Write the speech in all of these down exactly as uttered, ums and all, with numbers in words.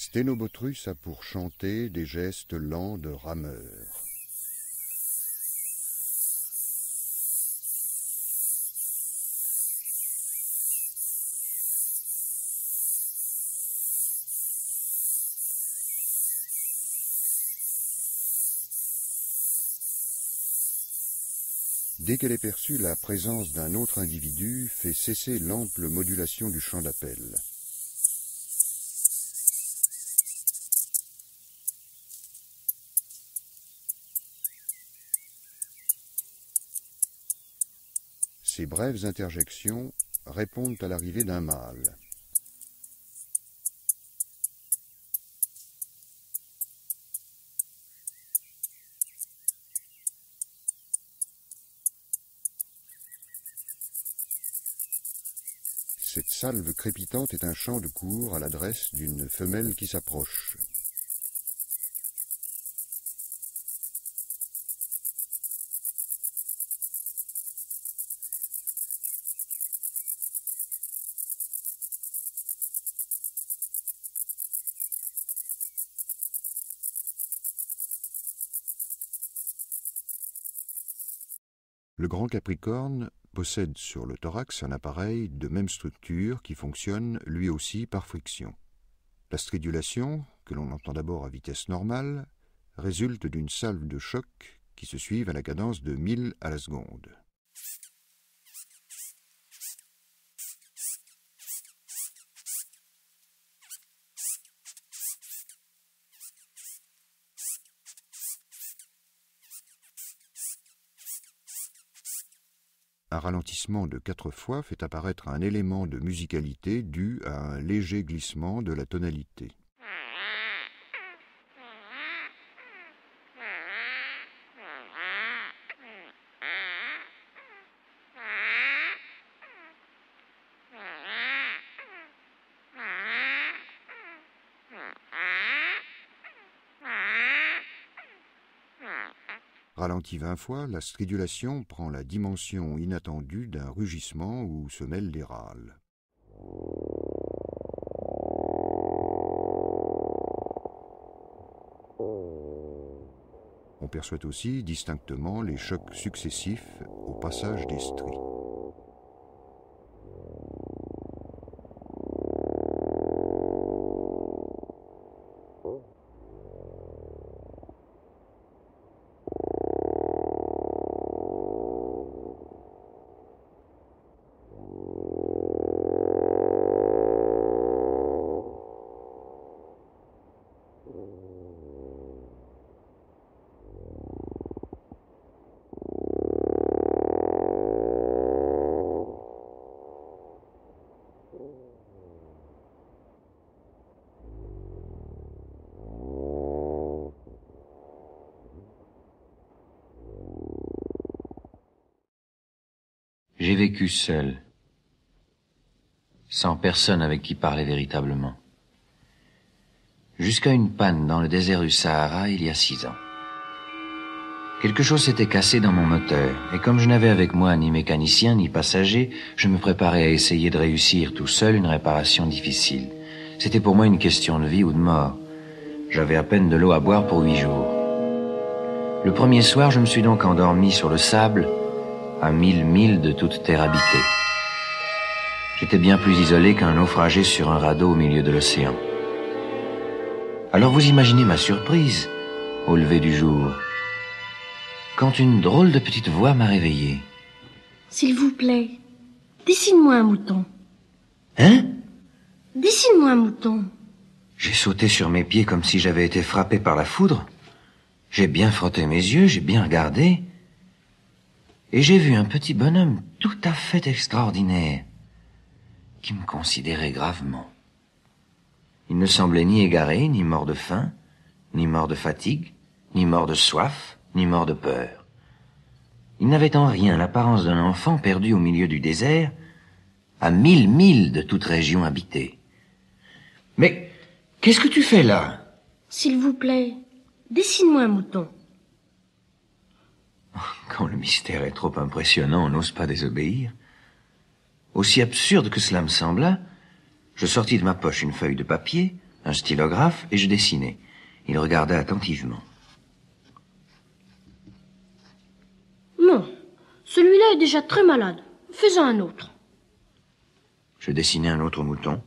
Sténobotrus a pour chanter des gestes lents de rameur. Dès qu'elle est perçue, la présence d'un autre individu fait cesser l'ample modulation du chant d'appel. Ces brèves interjections répondent à l'arrivée d'un mâle. Cette salve crépitante est un chant de cour à l'adresse d'une femelle qui s'approche. Le grand capricorne possède sur le thorax un appareil de même structure qui fonctionne lui aussi par friction. La stridulation, que l'on entend d'abord à vitesse normale, résulte d'une salve de choc qui se suivent à la cadence de mille à la seconde. Un ralentissement de quatre fois fait apparaître un élément de musicalité dû à un léger glissement de la tonalité. Ralenti vingt fois, la stridulation prend la dimension inattendue d'un rugissement où se mêlent des râles. On perçoit aussi distinctement les chocs successifs au passage des stries. J'ai vécu seul, sans personne avec qui parler véritablement, jusqu'à une panne dans le désert du Sahara il y a six ans. Quelque chose s'était cassé dans mon moteur, et comme je n'avais avec moi ni mécanicien ni passager, je me préparais à essayer de réussir tout seul une réparation difficile. C'était pour moi une question de vie ou de mort. J'avais à peine de l'eau à boire pour huit jours. Le premier soir, je me suis donc endormi sur le sable, à mille milles de toute terre habitée. J'étais bien plus isolé qu'un naufragé sur un radeau au milieu de l'océan. Alors vous imaginez ma surprise, au lever du jour, quand une drôle de petite voix m'a réveillé. « S'il vous plaît, dessine-moi un mouton. »« Hein ?»« Dessine-moi un mouton. » J'ai sauté sur mes pieds comme si j'avais été frappé par la foudre. J'ai bien frotté mes yeux, j'ai bien regardé. Et j'ai vu un petit bonhomme tout à fait extraordinaire, qui me considérait gravement. Il ne semblait ni égaré, ni mort de faim, ni mort de fatigue, ni mort de soif, ni mort de peur. Il n'avait en rien l'apparence d'un enfant perdu au milieu du désert, à mille milles de toute région habitée. « Mais qu'est-ce que tu fais là ?»« S'il vous plaît, dessine-moi un mouton. » Quand le mystère est trop impressionnant, on n'ose pas désobéir. Aussi absurde que cela me sembla, je sortis de ma poche une feuille de papier, un stylographe, et je dessinais. Il regardait attentivement. Non, celui-là est déjà très malade. Fais-en un autre. Je dessinais un autre mouton.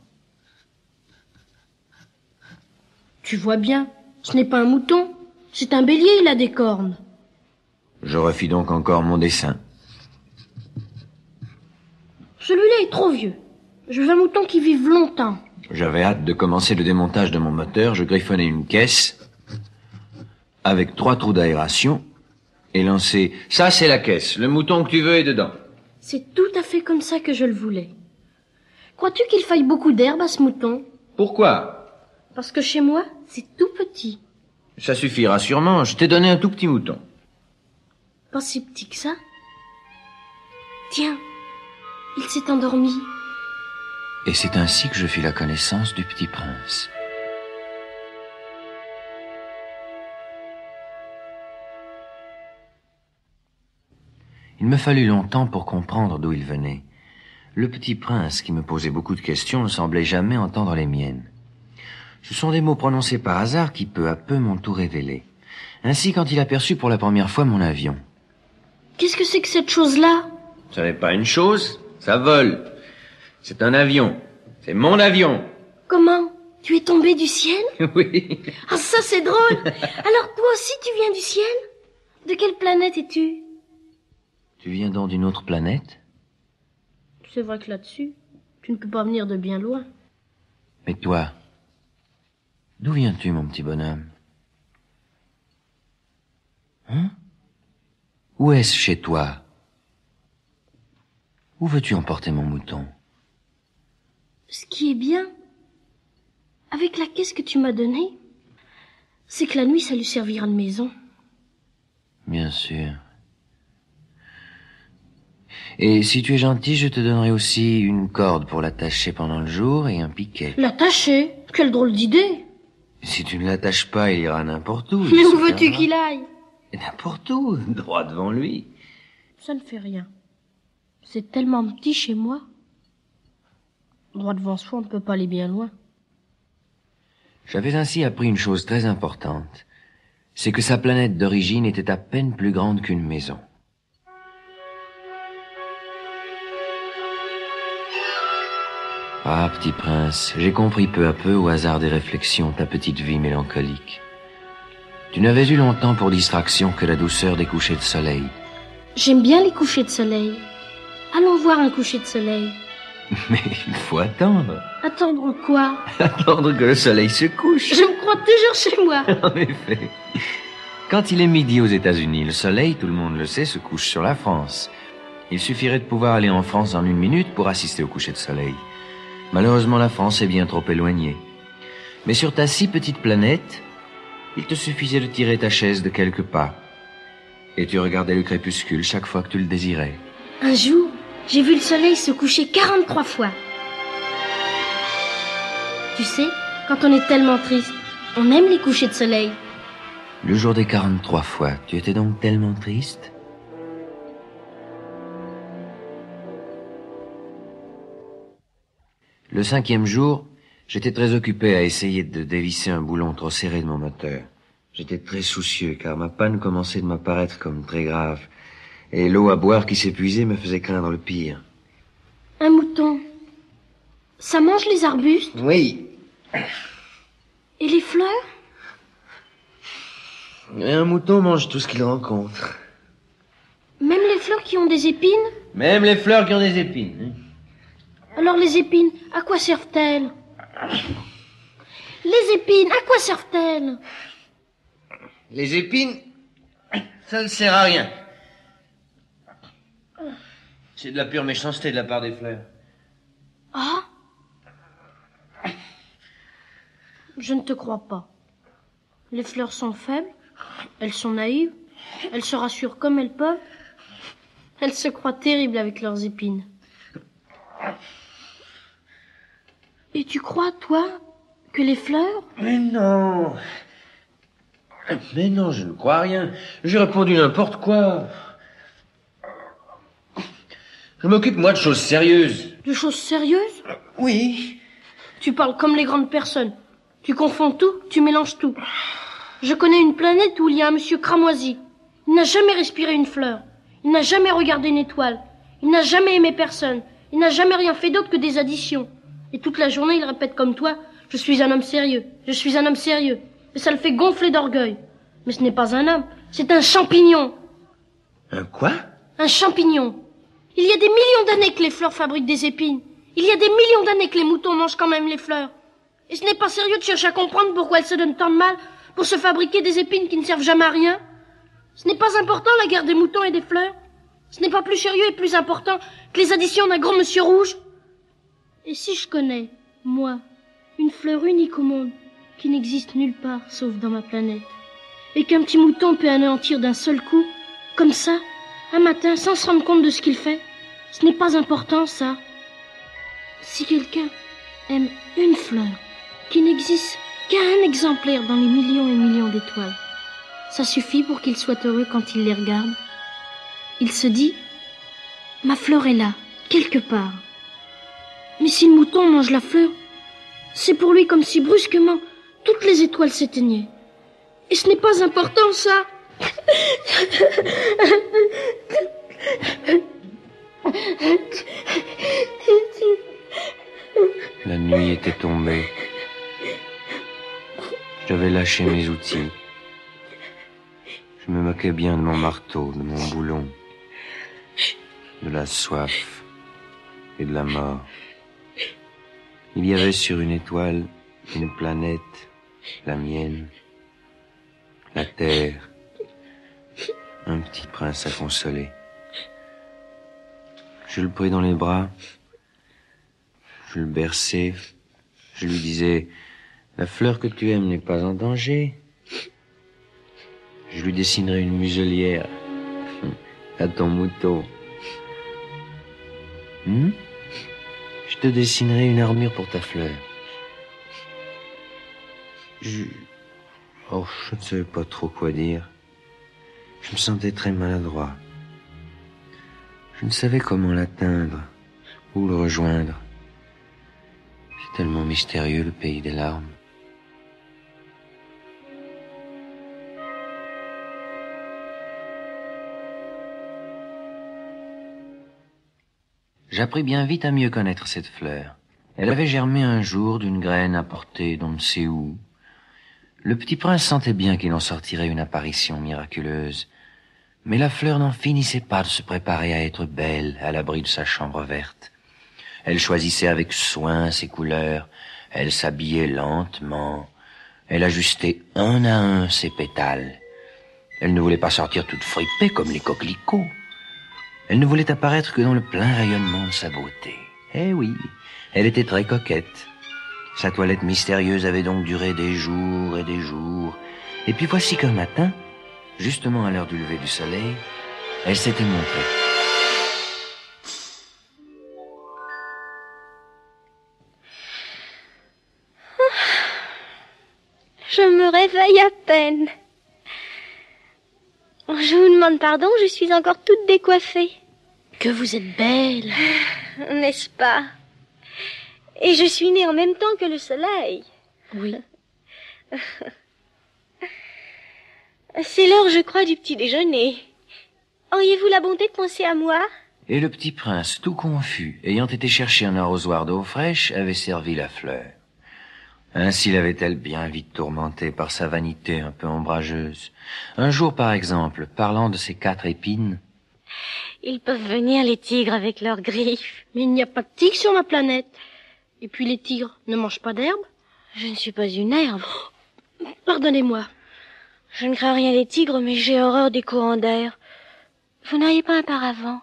Tu vois bien, ce n'est pas un mouton, c'est un bélier, il a des cornes. Je refis donc encore mon dessin. Celui-là est trop vieux. Je veux un mouton qui vive longtemps. J'avais hâte de commencer le démontage de mon moteur. Je griffonnais une caisse avec trois trous d'aération et lançai « Ça, c'est la caisse. Le mouton que tu veux est dedans. » C'est tout à fait comme ça que je le voulais. Crois-tu qu'il faille beaucoup d'herbe à ce mouton? Pourquoi? Parce que chez moi, c'est tout petit. Ça suffira sûrement. Je t'ai donné un tout petit mouton. Pas si petit que ça. Tiens, il s'est endormi. Et c'est ainsi que je fis la connaissance du petit prince. Il me fallut longtemps pour comprendre d'où il venait. Le petit prince, qui me posait beaucoup de questions, ne semblait jamais entendre les miennes. Ce sont des mots prononcés par hasard qui, peu à peu, m'ont tout révélé. Ainsi, quand il aperçut pour la première fois mon avion. Qu'est-ce que c'est que cette chose-là? Ça n'est pas une chose, ça vole. C'est un avion. C'est mon avion. Comment? Tu es tombé du ciel? Oui. Ah, ça c'est drôle. Alors toi aussi tu viens du ciel? De quelle planète es-tu? Tu viens donc d'une autre planète? C'est vrai que là-dessus, tu ne peux pas venir de bien loin. Mais toi, d'où viens-tu, mon petit bonhomme? Hein? Où est-ce chez toi? Où veux-tu emporter mon mouton? Ce qui est bien, avec la caisse que tu m'as donnée, c'est que la nuit, ça lui servira de maison. Bien sûr. Et si tu es gentil, je te donnerai aussi une corde pour l'attacher pendant le jour et un piquet. L'attacher? Quelle drôle d'idée! Si tu ne l'attaches pas, il ira n'importe où. Mais où veux-tu qu'il aille? N'importe où, droit devant lui. Ça ne fait rien. C'est tellement petit chez moi. Droit devant soi, on ne peut pas aller bien loin. J'avais ainsi appris une chose très importante. C'est que sa planète d'origine était à peine plus grande qu'une maison. Ah, petit prince, j'ai compris peu à peu, au hasard des réflexions, ta petite vie mélancolique. Tu n'avais eu longtemps pour distraction que la douceur des couchers de soleil. J'aime bien les couchers de soleil. Allons voir un coucher de soleil. Mais il faut attendre. Attendre quoi? Attendre que le soleil se couche. Je me crois toujours chez moi. En effet. Quand il est midi aux États-Unis, le soleil, tout le monde le sait, se couche sur la France. Il suffirait de pouvoir aller en France en une minute pour assister au coucher de soleil. Malheureusement, la France est bien trop éloignée. Mais sur ta si petite planète, il te suffisait de tirer ta chaise de quelques pas. Et tu regardais le crépuscule chaque fois que tu le désirais. Un jour, j'ai vu le soleil se coucher quarante-trois fois. Tu sais, quand on est tellement triste, on aime les couchers de soleil. Le jour des quarante-trois fois, tu étais donc tellement triste? Le cinquième jour, j'étais très occupé à essayer de dévisser un boulon trop serré de mon moteur. J'étais très soucieux, car ma panne commençait de m'apparaître comme très grave. Et l'eau à boire qui s'épuisait me faisait craindre le pire. Un mouton, ça mange les arbustes? Oui. Et les fleurs? Et un mouton mange tout ce qu'il rencontre. Même les fleurs qui ont des épines? Même les fleurs qui ont des épines. Alors les épines, à quoi servent-elles? Les épines, à quoi servent-elles? Les épines, ça ne sert à rien. C'est de la pure méchanceté de la part des fleurs. Ah? Je ne te crois pas. Les fleurs sont faibles, elles sont naïves, elles se rassurent comme elles peuvent. Elles se croient terribles avec leurs épines. Et tu crois, toi, que les fleurs... Mais non. Mais non, je ne crois rien. J'ai répondu n'importe quoi. Je m'occupe, moi, de choses sérieuses. De choses sérieuses? Oui. Tu parles comme les grandes personnes. Tu confonds tout, tu mélanges tout. Je connais une planète où il y a un monsieur cramoisi. Il n'a jamais respiré une fleur. Il n'a jamais regardé une étoile. Il n'a jamais aimé personne. Il n'a jamais rien fait d'autre que des additions. Et toute la journée, il répète comme toi, je suis un homme sérieux, je suis un homme sérieux. Et ça le fait gonfler d'orgueil. Mais ce n'est pas un homme, c'est un champignon. Un quoi? Un champignon. Il y a des millions d'années que les fleurs fabriquent des épines. Il y a des millions d'années que les moutons mangent quand même les fleurs. Et ce n'est pas sérieux de chercher à comprendre pourquoi elles se donnent tant de mal pour se fabriquer des épines qui ne servent jamais à rien. Ce n'est pas important la guerre des moutons et des fleurs. Ce n'est pas plus sérieux et plus important que les additions d'un grand monsieur rouge. Et si je connais, moi, une fleur unique au monde qui n'existe nulle part sauf dans ma planète, et qu'un petit mouton peut anéantir d'un seul coup, comme ça, un matin, sans se rendre compte de ce qu'il fait, ce n'est pas important, ça. Si quelqu'un aime une fleur qui n'existe qu'un exemplaire dans les millions et millions d'étoiles, ça suffit pour qu'il soit heureux quand il les regarde. Il se dit, ma fleur est là, quelque part. Mais si le mouton mange la fleur, c'est pour lui comme si brusquement toutes les étoiles s'éteignaient. Et ce n'est pas important, ça. La nuit était tombée. J'avais lâché mes outils. Je me moquais bien de mon marteau, de mon boulon, de la soif et de la mort. Il y avait sur une étoile une planète, la mienne, la terre, un petit prince à consoler. Je le pris dans les bras, je le berçais, je lui disais, la fleur que tu aimes n'est pas en danger. Je lui dessinerai une muselière à ton mouton. Hmm? Je te dessinerai une armure pour ta fleur. Je... Oh, je ne savais pas trop quoi dire. Je me sentais très maladroit. Je ne savais comment l'atteindre, ou le rejoindre. C'est tellement mystérieux, le pays des larmes. J'appris bien vite à mieux connaître cette fleur. Elle avait germé un jour d'une graine apportée d'on ne sait où. Le petit prince sentait bien qu'il en sortirait une apparition miraculeuse. Mais la fleur n'en finissait pas de se préparer à être belle à l'abri de sa chambre verte. Elle choisissait avec soin ses couleurs, elle s'habillait lentement, elle ajustait un à un ses pétales. Elle ne voulait pas sortir toute fripée comme les coquelicots. Elle ne voulait apparaître que dans le plein rayonnement de sa beauté. Eh oui, elle était très coquette. Sa toilette mystérieuse avait donc duré des jours et des jours. Et puis voici qu'un matin, justement à l'heure du lever du soleil, elle s'était montrée. Je me réveille à peine. Je vous demande pardon, je suis encore toute décoiffée. Que vous êtes belle. N'est-ce pas? Et je suis née en même temps que le soleil. Oui. C'est l'heure, je crois, du petit déjeuner. Auriez-vous la bonté de penser à moi? Et le petit prince, tout confus, ayant été chercher un arrosoir d'eau fraîche, avait servi la fleur. Ainsi l'avait-elle bien vite tourmentée par sa vanité un peu ombrageuse. Un jour, par exemple, parlant de ses quatre épines... Ils peuvent venir, les tigres, avec leurs griffes. Mais il n'y a pas de tigres sur ma planète. Et puis les tigres ne mangent pas d'herbe. Je ne suis pas une herbe. Oh, pardonnez-moi. Je ne crains rien des tigres, mais j'ai horreur des courants d'air. Vous n'auriez pas un paravent?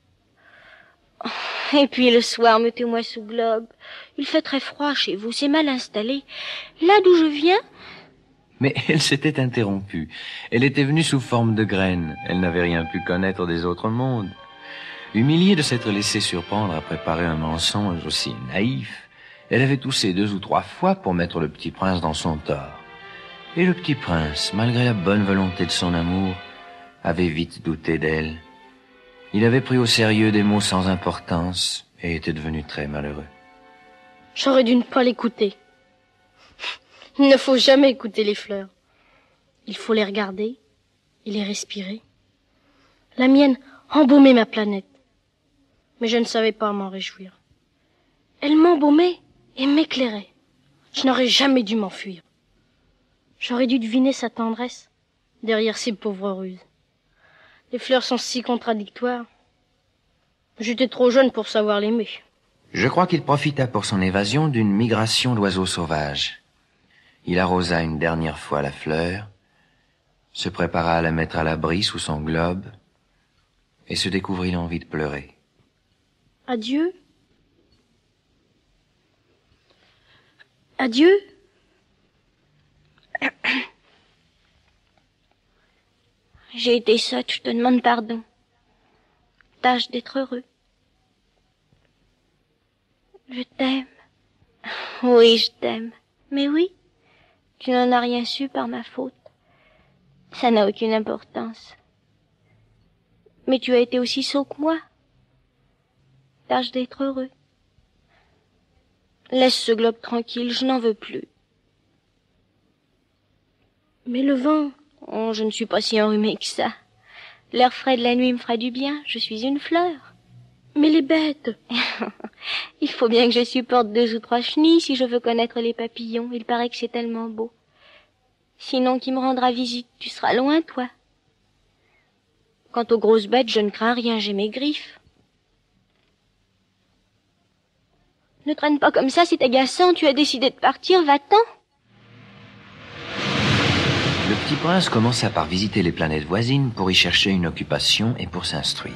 Et puis le soir, mettez-moi sous globe. Il fait très froid chez vous, c'est mal installé. Là d'où je viens... Mais elle s'était interrompue. Elle était venue sous forme de graine. Elle n'avait rien pu connaître des autres mondes. Humiliée de s'être laissée surprendre à préparer un mensonge aussi naïf, elle avait toussé deux ou trois fois pour mettre le petit prince dans son tort. Et le petit prince, malgré la bonne volonté de son amour, avait vite douté d'elle. Il avait pris au sérieux des mots sans importance et était devenu très malheureux. J'aurais dû ne pas l'écouter. Il ne faut jamais écouter les fleurs. Il faut les regarder et les respirer. La mienne embaumait ma planète. Mais je ne savais pas m'en réjouir. Elle m'embaumait et m'éclairait. Je n'aurais jamais dû m'enfuir. J'aurais dû deviner sa tendresse derrière ces pauvres ruses. Les fleurs sont si contradictoires. J'étais trop jeune pour savoir l'aimer. Je crois qu'il profita pour son évasion d'une migration d'oiseaux sauvages. Il arrosa une dernière fois la fleur, se prépara à la mettre à l'abri sous son globe, et se découvrit l'envie de pleurer. Adieu. Adieu. J'ai été sotte, je te demande pardon. Tâche d'être heureux. Je t'aime. Oui, je t'aime. Mais oui, tu n'en as rien su par ma faute. Ça n'a aucune importance. Mais tu as été aussi sot que moi. Tâche d'être heureux. Laisse ce globe tranquille, je n'en veux plus. Mais le vent... Oh, je ne suis pas si enrhumée que ça. L'air frais de la nuit me fera du bien, je suis une fleur. Mais les bêtes... Il faut bien que je supporte deux ou trois chenilles si je veux connaître les papillons. Il paraît que c'est tellement beau. Sinon, qui me rendra visite? Tu seras loin, toi. Quant aux grosses bêtes, je ne crains rien, j'ai mes griffes. Ne traîne pas comme ça, c'est agaçant. Tu as décidé de partir, va-t'en. Le petit prince commença par visiter les planètes voisines pour y chercher une occupation et pour s'instruire.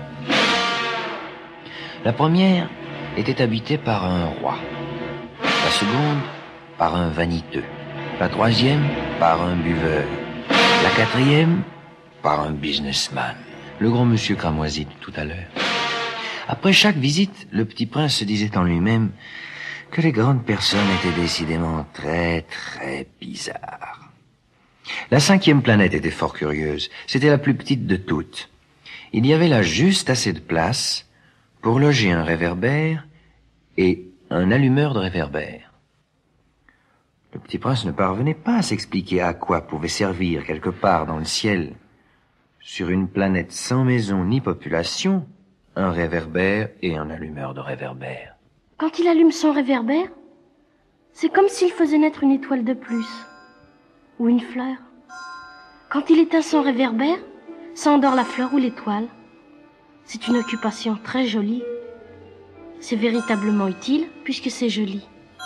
La première était habitée par un roi, la seconde par un vaniteux, la troisième par un buveur, la quatrième par un businessman, le gros monsieur cramoisi de tout à l'heure. Après chaque visite, le petit prince se disait en lui-même que les grandes personnes étaient décidément très très bizarres. La cinquième planète était fort curieuse, c'était la plus petite de toutes. Il y avait là juste assez de place pour loger un réverbère et un allumeur de réverbère. Le petit prince ne parvenait pas à s'expliquer à quoi pouvait servir quelque part dans le ciel, sur une planète sans maison ni population, un réverbère et un allumeur de réverbère. Quand il allume son réverbère, c'est comme s'il faisait naître une étoile de plus, ou une fleur. Quand il éteint son réverbère, ça endort la fleur ou l'étoile. C'est une occupation très jolie. C'est véritablement utile puisque c'est joli.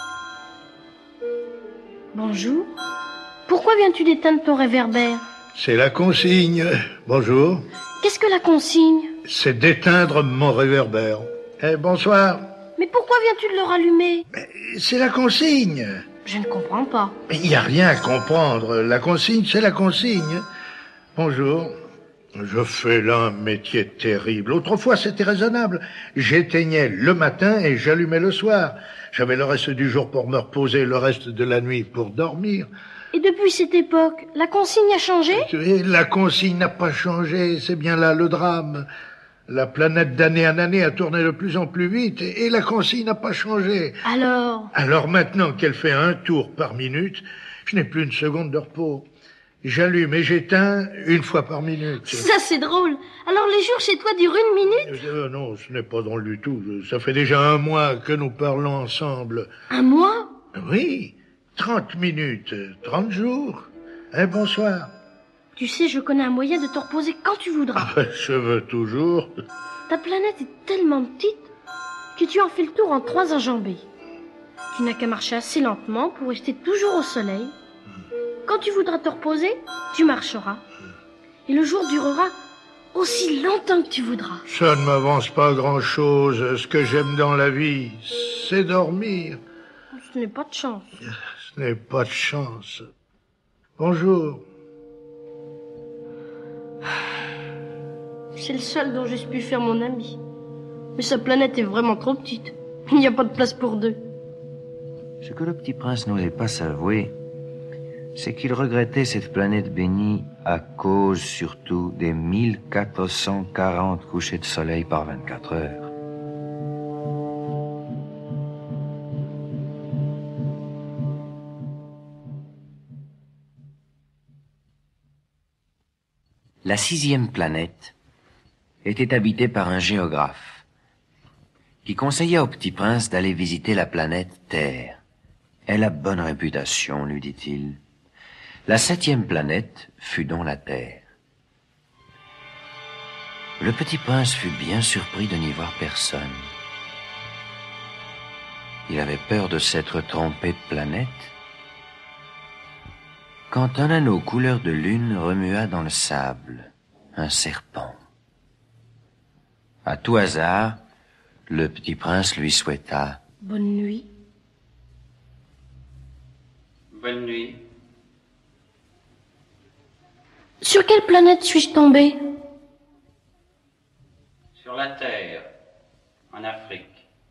Bonjour. Pourquoi viens-tu d'éteindre ton réverbère? C'est la consigne. Bonjour. Qu'est-ce que la consigne? C'est d'éteindre mon réverbère. Eh, bonsoir. Mais pourquoi viens-tu de le rallumer? C'est la consigne. Je ne comprends pas. Il n'y a rien à comprendre. La consigne, c'est la consigne. Bonjour. Je fais là un métier terrible. Autrefois, c'était raisonnable. J'éteignais le matin et j'allumais le soir. J'avais le reste du jour pour me reposer, le reste de la nuit pour dormir. Et depuis cette époque, la consigne a changé? Et la consigne n'a pas changé. C'est bien là le drame. La planète d'année en année a tourné de plus en plus vite et la consigne n'a pas changé. Alors? Alors maintenant qu'elle fait un tour par minute, je n'ai plus une seconde de repos. J'allume et j'éteins une fois par minute. Ça, c'est drôle. Alors les jours chez toi durent une minute? Euh, non, ce n'est pas drôle du tout. Ça fait déjà un mois que nous parlons ensemble. Un mois? Oui, trente minutes, trente jours. Un bonsoir. Tu sais, je connais un moyen de te reposer quand tu voudras. Ah, je veux toujours. Ta planète est tellement petite que tu en fais le tour en trois enjambées. Tu n'as qu'à marcher assez lentement pour rester toujours au soleil. Quand tu voudras te reposer, tu marcheras. Et le jour durera aussi longtemps que tu voudras. Ça ne m'avance pas grand-chose. Ce que j'aime dans la vie, c'est dormir. Ce n'est pas de chance. Ce n'est pas de chance. Bonjour. C'est le seul dont j'ai pu faire mon ami. Mais sa planète est vraiment trop petite. Il n'y a pas de place pour deux. Ce que le petit prince n'osait pas s'avouer, c'est qu'il regrettait cette planète bénie à cause surtout des mille quatre cent quarante couchers de soleil par vingt-quatre heures. La sixième planète était habitée par un géographe qui conseilla au petit prince d'aller visiter la planète Terre. Elle a bonne réputation, lui dit-il. La septième planète fut donc la Terre. Le petit prince fut bien surpris de n'y voir personne. Il avait peur de s'être trompé de planète, quand un anneau couleur de lune remua dans le sable un serpent. À tout hasard, le petit prince lui souhaita « Bonne nuit. » Bonne nuit. Sur quelle planète suis-je tombé? Sur la Terre, en Afrique.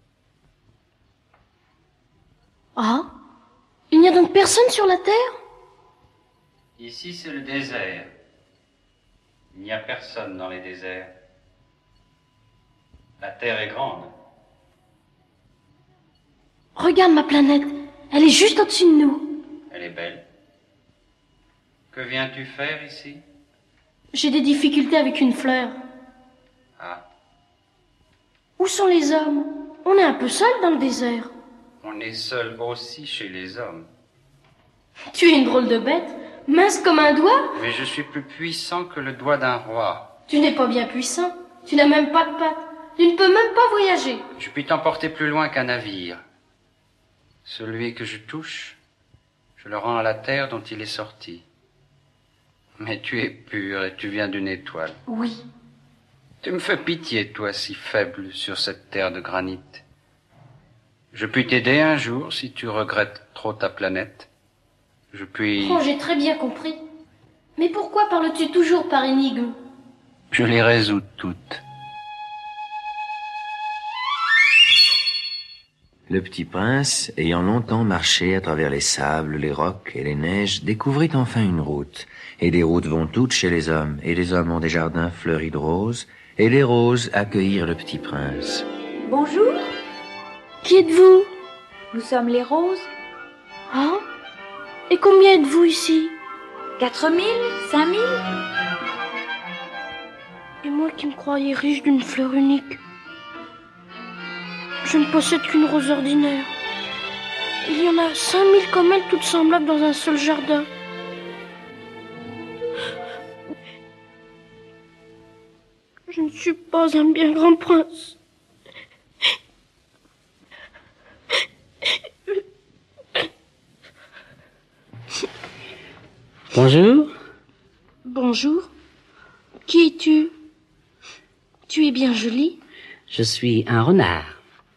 Ah, il n'y a donc personne sur la Terre? Ici, c'est le désert. Il n'y a personne dans les déserts. La Terre est grande. Regarde ma planète, elle est juste au-dessus de nous. Elle est belle. Que viens-tu faire ici? J'ai des difficultés avec une fleur. Ah, Où sont les hommes? On est un peu seul dans le désert. on est seul aussi chez les hommes. Tu es une drôle de bête, mince comme un doigt. Mais je suis plus puissant que le doigt d'un roi. Tu n'es pas bien puissant, tu n'as même pas de pattes. Tu ne peux même pas voyager. Je puis t'emporter plus loin qu'un navire. Celui que je touche, je le rends à la terre dont il est sorti. Mais tu es pur et tu viens d'une étoile. Oui. Tu me fais pitié, toi, si faible sur cette terre de granit. Je puis t'aider un jour si tu regrettes trop ta planète. Je puis... Oh, j'ai très bien compris. Mais pourquoi parles-tu toujours par énigme? Je les résous toutes. Le petit prince, ayant longtemps marché à travers les sables, les rocs et les neiges, découvrit enfin une route. Et les routes vont toutes chez les hommes, et les hommes ont des jardins fleuris de roses, et les roses accueillirent le petit prince. Bonjour, Qui êtes-vous? nous sommes les roses. Ah? Et combien êtes-vous ici? Quatre mille, cinq mille. Et moi qui me croyais riche d'une fleur unique. Je ne possède qu'une rose ordinaire. Il y en a cinq mille comme elle, toutes semblables dans un seul jardin. Je ne suis pas un bien grand prince. Bonjour. Bonjour. Qui es-tu? Tu es bien jolie. Je suis un renard.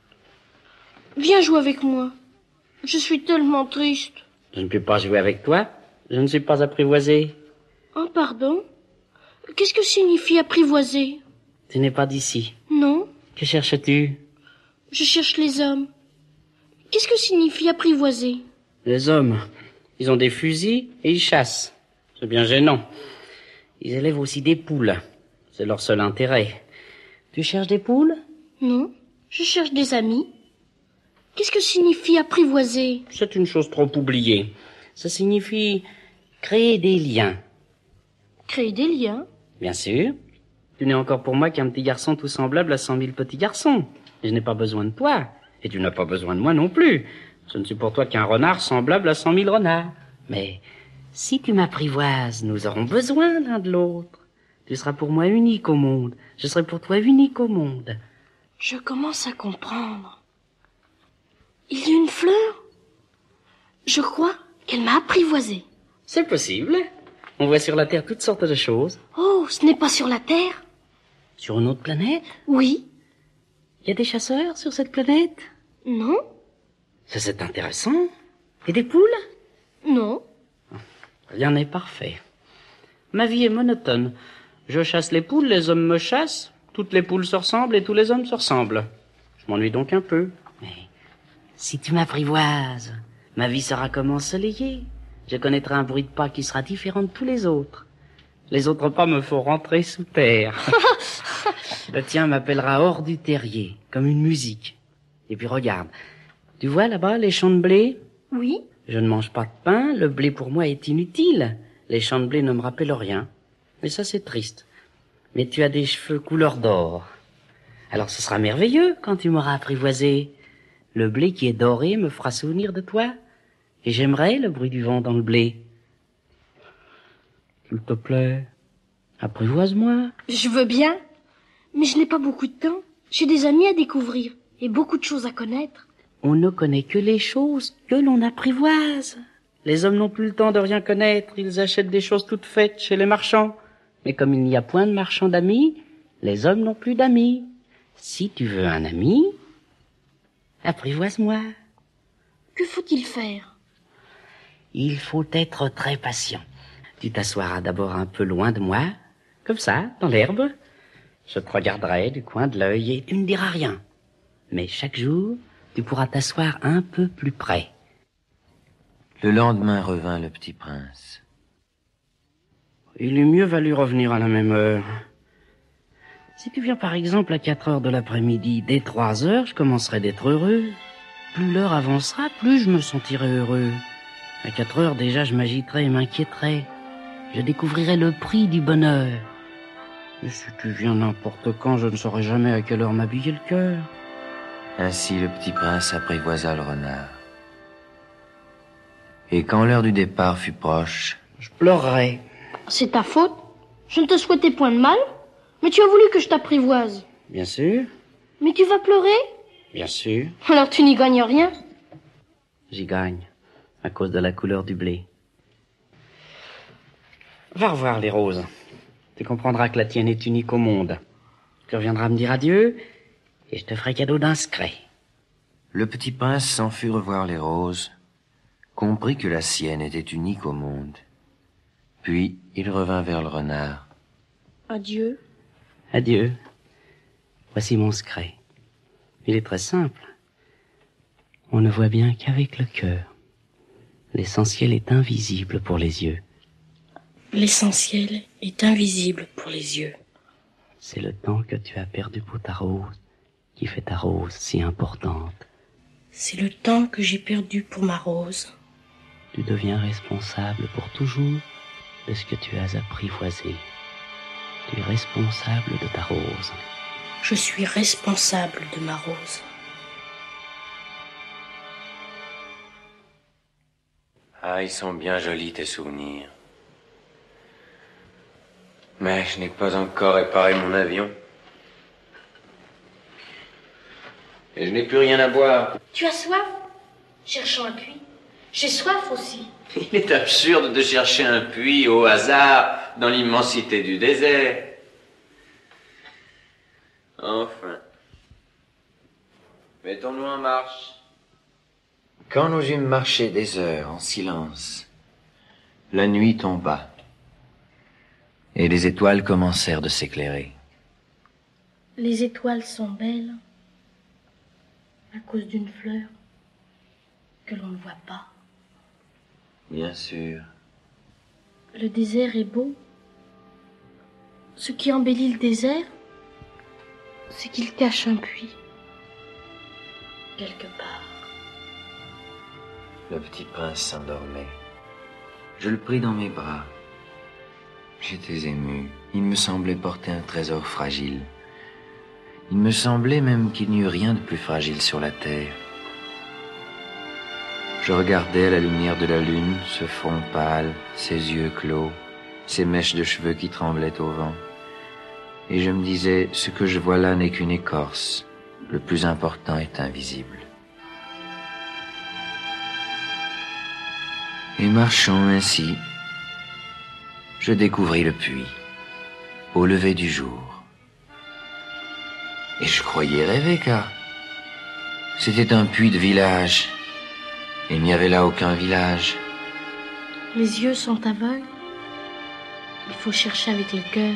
Viens jouer avec moi. Je suis tellement triste. Je ne peux pas jouer avec toi. Je ne suis pas apprivoisé. Oh, pardon? Qu'est-ce que signifie apprivoiser? Tu n'es pas d'ici. Non, Que cherches-tu? je cherche les hommes. Qu'est-ce que signifie apprivoiser? Les hommes. Ils ont des fusils et ils chassent. C'est bien gênant. Ils élèvent aussi des poules. C'est leur seul intérêt. Tu cherches des poules? Non, je cherche des amis. Qu'est-ce que signifie apprivoiser? C'est une chose trop oubliée. Ça signifie créer des liens. Créer des liens. Bien sûr. Tu n'es encore pour moi qu'un petit garçon tout semblable à cent mille petits garçons. Et je n'ai pas besoin de toi. Et tu n'as pas besoin de moi non plus. Je ne suis pour toi qu'un renard semblable à cent mille renards. Mais si tu m'apprivoises, nous aurons besoin l'un de l'autre. Tu seras pour moi unique au monde. Je serai pour toi unique au monde. Je commence à comprendre. Il y a une fleur? Je crois qu'elle m'a apprivoisé. C'est possible. On voit sur la Terre toutes sortes de choses. Oh, ce n'est pas sur la Terre? Sur une autre planète? Oui. Il y a des chasseurs sur cette planète? Non. Ça, c'est intéressant. Et des poules? Non. Rien n'est parfait. Ma vie est monotone. Je chasse les poules, les hommes me chassent. Toutes les poules se ressemblent et tous les hommes se ressemblent. Je m'ennuie donc un peu. Mais si tu m'apprivoises, ma vie sera comme ensoleillée. Je connaîtrai un bruit de pas qui sera différent de tous les autres. Les autres pas me font rentrer sous terre. Le tien m'appellera hors du terrier, comme une musique. Et puis regarde, tu vois là-bas les champs de blé? Oui. Je ne mange pas de pain, le blé pour moi est inutile. Les champs de blé ne me rappellent rien. Mais ça, c'est triste. Mais tu as des cheveux couleur d'or. Alors ce sera merveilleux quand tu m'auras apprivoisé. Le blé qui est doré me fera souvenir de toi. Et j'aimerais le bruit du vent dans le blé. S'il te plaît, apprivoise-moi. Je veux bien, mais je n'ai pas beaucoup de temps. J'ai des amis à découvrir et beaucoup de choses à connaître. On ne connaît que les choses que l'on apprivoise. Les hommes n'ont plus le temps de rien connaître. Ils achètent des choses toutes faites chez les marchands. Mais comme il n'y a point de marchands d'amis, les hommes n'ont plus d'amis. Si tu veux un ami, apprivoise-moi. Que faut-il faire? Il faut être très patient. Tu t'assoiras d'abord un peu loin de moi, comme ça, dans l'herbe. Je te regarderai du coin de l'œil et tu ne diras rien. Mais chaque jour, tu pourras t'asseoir un peu plus près. Le lendemain revint le petit prince. Il eût mieux valu revenir à la même heure. Si tu viens par exemple à quatre heures de l'après-midi, dès trois heures, je commencerai d'être heureux. Plus l'heure avancera, plus je me sentirai heureux. À quatre heures déjà, je m'agiterai et m'inquiéterai. Je découvrirai le prix du bonheur. Et si tu viens n'importe quand, je ne saurai jamais à quelle heure m'habiller le cœur. Ainsi le petit prince apprivoisa le renard. Et quand l'heure du départ fut proche, je pleurerai. C'est ta faute. Je ne te souhaitais point de mal, mais tu as voulu que je t'apprivoise. Bien sûr. Mais tu vas pleurer? Bien sûr. Alors tu n'y gagnes rien. J'y gagne, à cause de la couleur du blé. Va revoir les roses. Tu comprendras que la tienne est unique au monde. Tu reviendras me dire adieu, et je te ferai cadeau d'un secret. Le petit prince s'en fut revoir les roses, comprit que la sienne était unique au monde. Puis il revint vers le renard. Adieu. Adieu. Voici mon secret. Il est très simple. On ne voit bien qu'avec le cœur. L'essentiel est invisible pour les yeux. L'essentiel est invisible pour les yeux. C'est le temps que tu as perdu pour ta rose qui fait ta rose si importante. C'est le temps que j'ai perdu pour ma rose. Tu deviens responsable pour toujours de ce que tu as apprivoisé. Tu es responsable de ta rose. Je suis responsable de ma rose. Ah, ils sont bien jolis tes souvenirs. Mais je n'ai pas encore réparé mon avion. Et je n'ai plus rien à boire. Tu as soif? Cherchons un puits. J'ai soif aussi. Il est absurde de chercher un puits au hasard dans l'immensité du désert. Enfin. Mettons-nous en marche. Quand nous eûmes marché des heures en silence, la nuit tomba. Et les étoiles commencèrent de s'éclairer. Les étoiles sont belles à cause d'une fleur que l'on ne voit pas. Bien sûr. Le désert est beau. Ce qui embellit le désert, c'est qu'il cache un puits. Quelque part. Le petit prince s'endormait. Je le pris dans mes bras. J'étais ému. Il me semblait porter un trésor fragile. Il me semblait même qu'il n'y eût rien de plus fragile sur la terre. Je regardais à la lumière de la lune, ce front pâle, ses yeux clos, ses mèches de cheveux qui tremblaient au vent. Et je me disais, ce que je vois là n'est qu'une écorce. Le plus important est invisible. Et marchant ainsi, je découvris le puits, au lever du jour. Et je croyais rêver, car c'était un puits de village. Et il n'y avait là aucun village. Les yeux sont aveugles. Il faut chercher avec le cœur.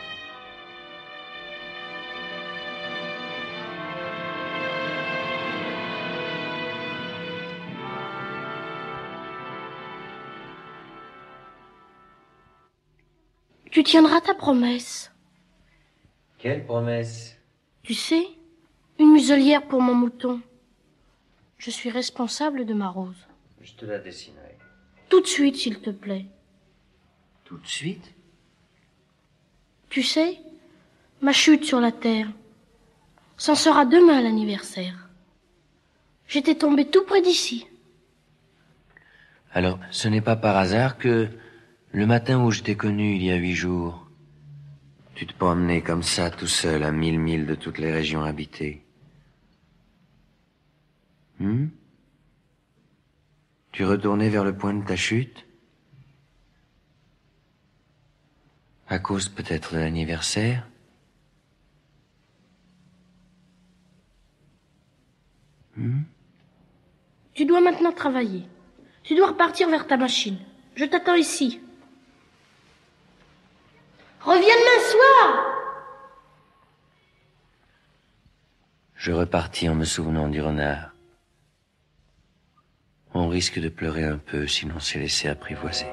Tu tiendras ta promesse. Quelle promesse? Tu sais, une muselière pour mon mouton. Je suis responsable de ma rose. Je te la dessinerai. Tout de suite, s'il te plaît. Tout de suite? Tu sais, ma chute sur la terre, c'en sera demain l'anniversaire. J'étais tombée tout près d'ici. Alors, ce n'est pas par hasard que, le matin où je t'ai connu il y a huit jours, tu te promenais comme ça, tout seul, à mille milles de toutes les régions habitées. Hmm? Tu retournais vers le point de ta chute? À cause peut-être de l'anniversaire? Hmm? Tu dois maintenant travailler. Tu dois repartir vers ta machine. Je t'attends ici. Reviens demain soir! Je repartis en me souvenant du renard. On risque de pleurer un peu si l'on s'est laissé apprivoiser.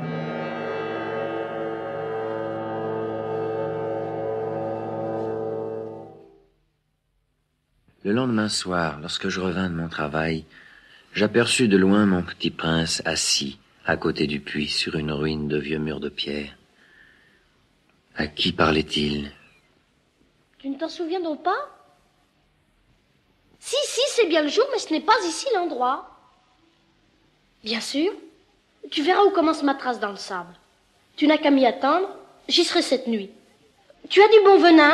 Le lendemain soir, lorsque je revins de mon travail, j'aperçus de loin mon petit prince assis à côté du puits sur une ruine de vieux murs de pierre. À qui parlait-il? Tu ne t'en souviens donc pas? Si, si, c'est bien le jour, mais ce n'est pas ici l'endroit. Bien sûr. Tu verras où commence ma trace dans le sable. Tu n'as qu'à m'y attendre, j'y serai cette nuit. Tu as du bon venin?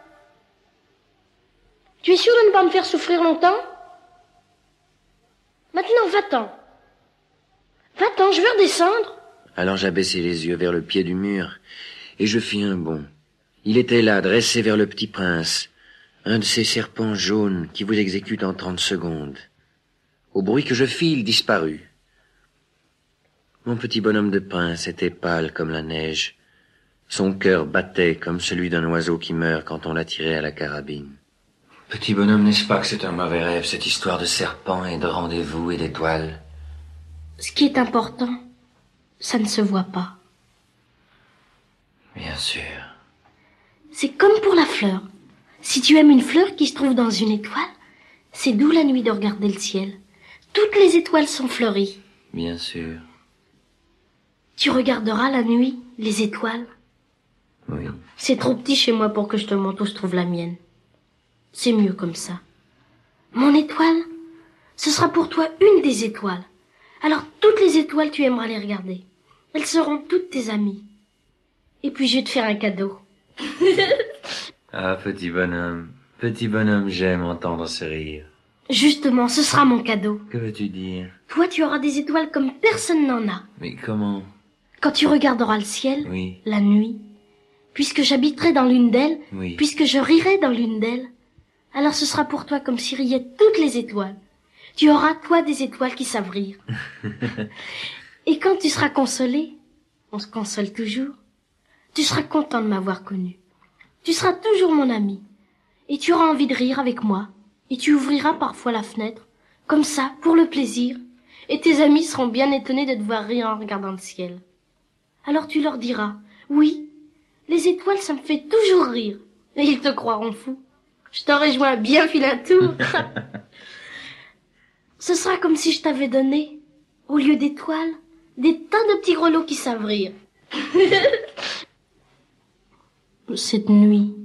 Tu es sûr de ne pas me faire souffrir longtemps? Maintenant, va-t'en. Va-t'en, je veux redescendre. Alors j'abaissai les yeux vers le pied du mur, et je fis un bond. Il était là, dressé vers le petit prince, un de ces serpents jaunes qui vous exécutent en trente secondes. Au bruit que je fis, il disparut. Mon petit bonhomme de prince était pâle comme la neige. Son cœur battait comme celui d'un oiseau qui meurt quand on l'a tiré à la carabine. Petit bonhomme, n'est-ce pas que c'est un mauvais rêve, cette histoire de serpents et de rendez-vous et d'étoiles? Ce qui est important, ça ne se voit pas. Bien sûr. C'est comme pour la fleur. Si tu aimes une fleur qui se trouve dans une étoile, c'est doux la nuit de regarder le ciel. Toutes les étoiles sont fleuries. Bien sûr. Tu regarderas la nuit, les étoiles. Oui. C'est trop petit chez moi pour que je te montre où se trouve la mienne. C'est mieux comme ça. Mon étoile, ce sera pour toi une des étoiles. Alors toutes les étoiles, tu aimeras les regarder. Elles seront toutes tes amies. Et puis je vais te faire un cadeau. Ah, petit bonhomme, petit bonhomme, j'aime entendre ce rire. Justement, ce sera mon cadeau. Que veux-tu dire? Toi, tu auras des étoiles comme personne n'en a. Mais comment? Quand tu regarderas le ciel, Oui. la nuit, puisque j'habiterai dans l'une d'elles, Oui. puisque je rirai dans l'une d'elles, alors ce sera pour toi comme si riaient toutes les étoiles. Tu auras, toi, des étoiles qui savent rire. Et quand tu seras consolé, on se console toujours, tu seras content de m'avoir connu. Tu seras toujours mon ami. Et tu auras envie de rire avec moi. Et tu ouvriras parfois la fenêtre, comme ça, pour le plaisir. Et tes amis seront bien étonnés de te voir rire en regardant le ciel. Alors tu leur diras, oui, les étoiles, ça me fait toujours rire. Et ils te croiront fou. Je t'aurais joué un bien vilain tour. Ce sera comme si je t'avais donné, au lieu d'étoiles, des tas de petits grelots qui savent rire. Cette nuit,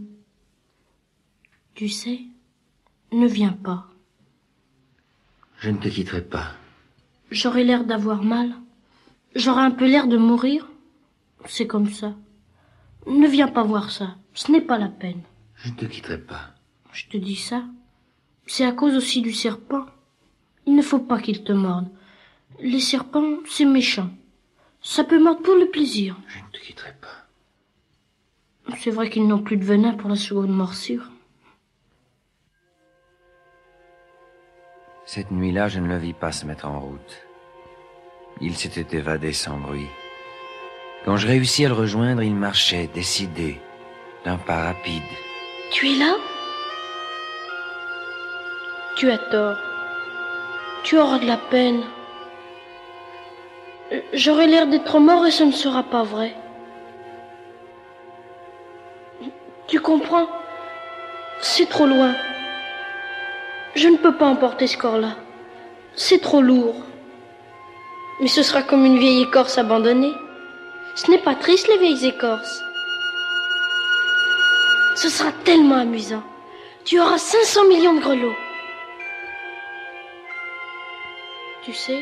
tu sais, ne viens pas. Je ne te quitterai pas. J'aurai l'air d'avoir mal. J'aurai un peu l'air de mourir. C'est comme ça. Ne viens pas voir ça. Ce n'est pas la peine. Je ne te quitterai pas. Je te dis ça. C'est à cause aussi du serpent. Il ne faut pas qu'il te morde. Les serpents, c'est méchant. Ça peut mordre pour le plaisir. Je ne te quitterai pas. C'est vrai qu'ils n'ont plus de venin pour la seconde morsure. Cette nuit-là, je ne le vis pas se mettre en route. Il s'était évadé sans bruit. Quand je réussis à le rejoindre, il marchait, décidé, d'un pas rapide. Tu es là? Tu as tort. Tu auras de la peine. J'aurai l'air d'être mort et ce ne sera pas vrai. Tu comprends? C'est trop loin. Je ne peux pas emporter ce corps-là. C'est trop lourd. Mais ce sera comme une vieille écorce abandonnée. Ce n'est pas triste, les vieilles écorces. Ce sera tellement amusant. Tu auras cinq cents millions de grelots. Tu sais,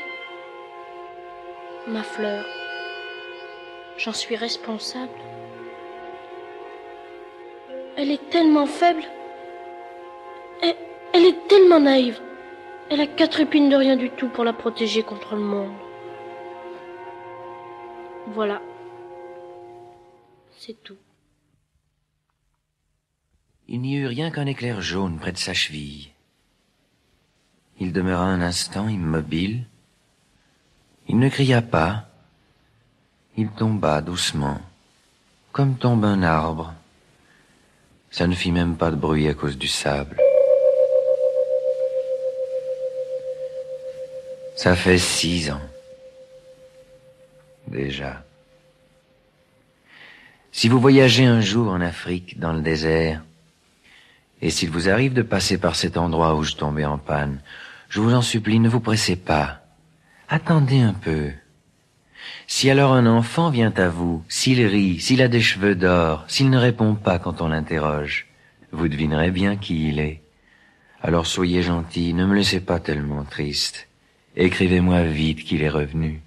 ma fleur, j'en suis responsable. Elle est tellement faible. Elle, elle est tellement naïve. Elle a quatre épines de rien du tout pour la protéger contre le monde. Voilà. C'est tout. Il n'y eut rien qu'un éclair jaune près de sa cheville. Il demeura un instant immobile. Il ne cria pas. Il tomba doucement, comme tombe un arbre. Ça ne fit même pas de bruit à cause du sable. Ça fait six ans. Déjà. Si vous voyagez un jour en Afrique, dans le désert, et s'il vous arrive de passer par cet endroit où je tombais en panne, je vous en supplie, ne vous pressez pas. Attendez un peu. Si alors un enfant vient à vous, s'il rit, s'il a des cheveux d'or, s'il ne répond pas quand on l'interroge, vous devinerez bien qui il est. Alors soyez gentil, ne me laissez pas tellement triste. Écrivez-moi vite qu'il est revenu.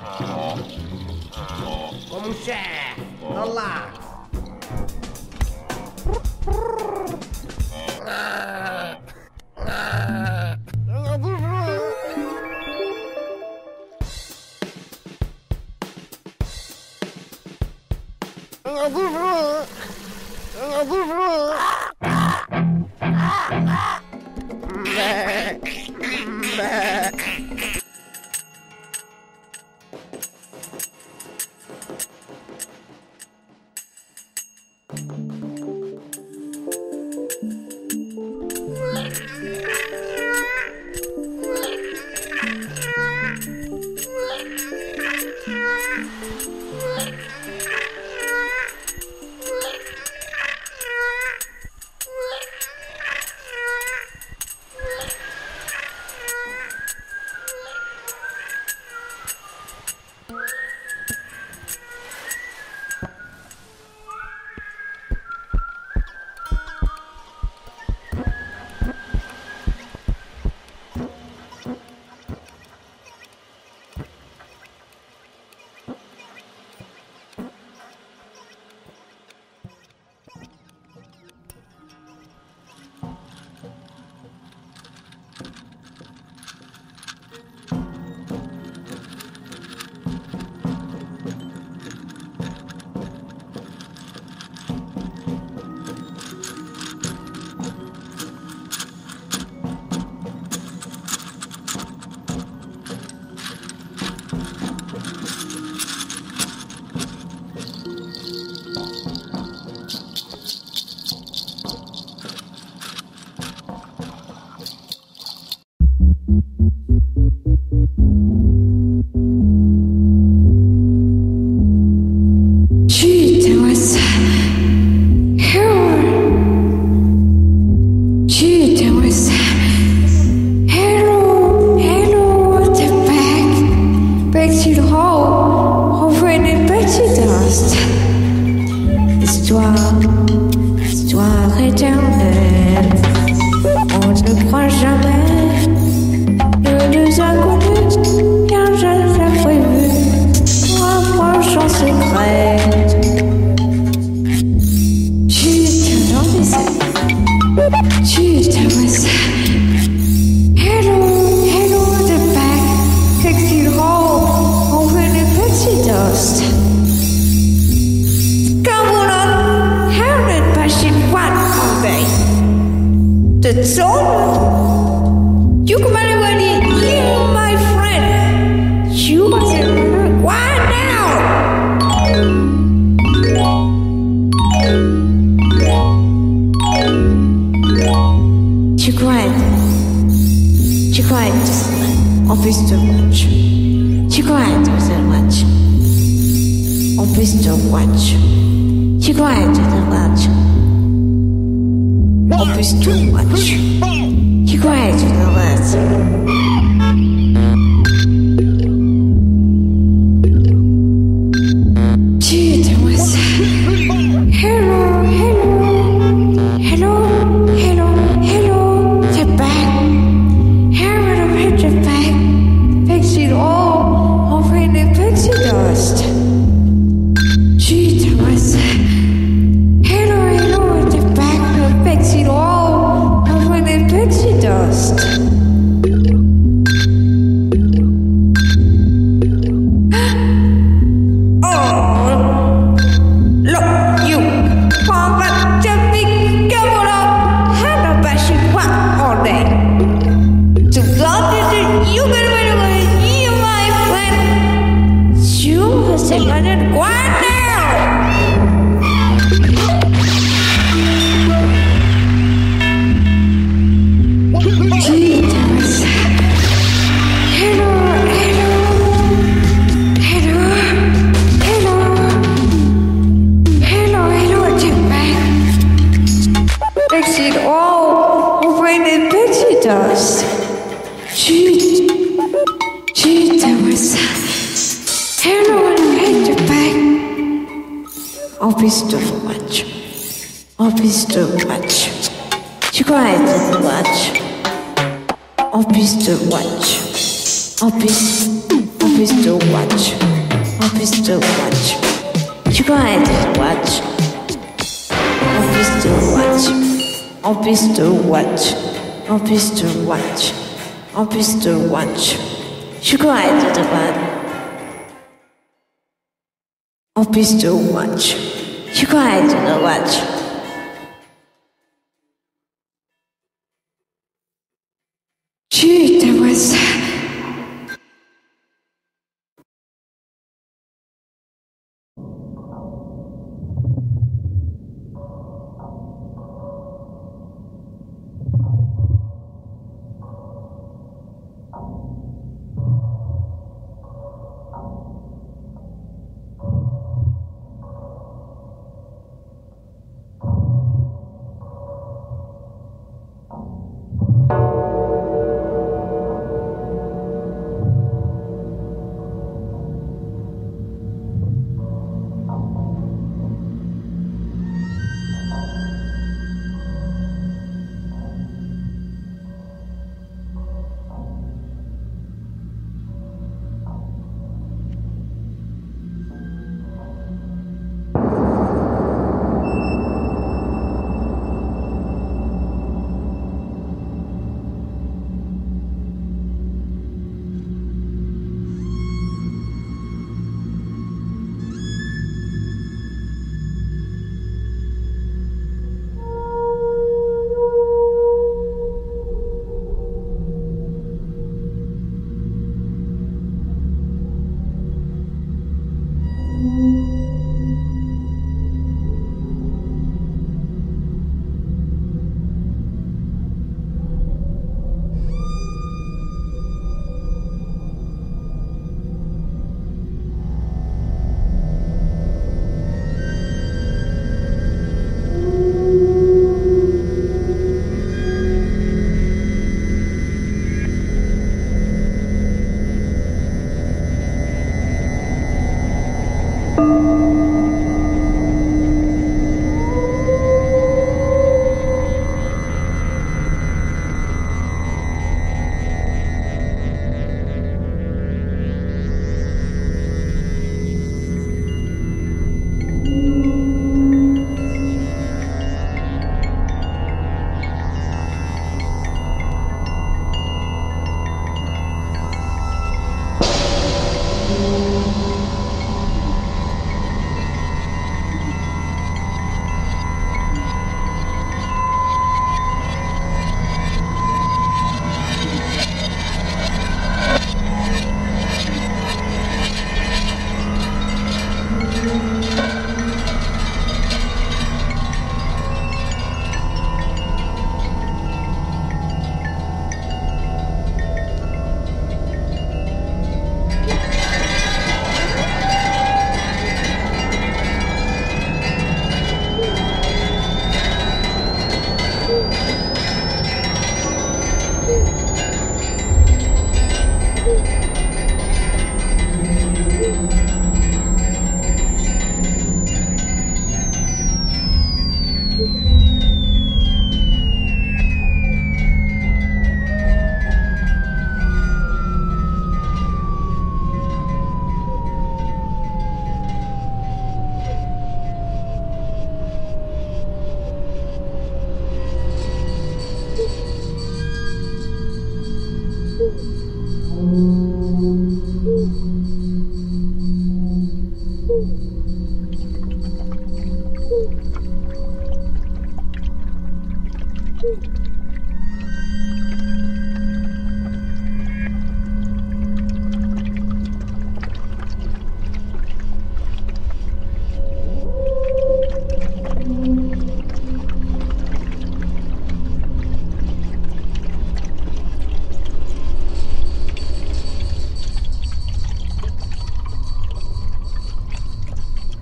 Como um chefe, olá. En piste watch, 奇怪，这个 watch。Chut, ta voix ça.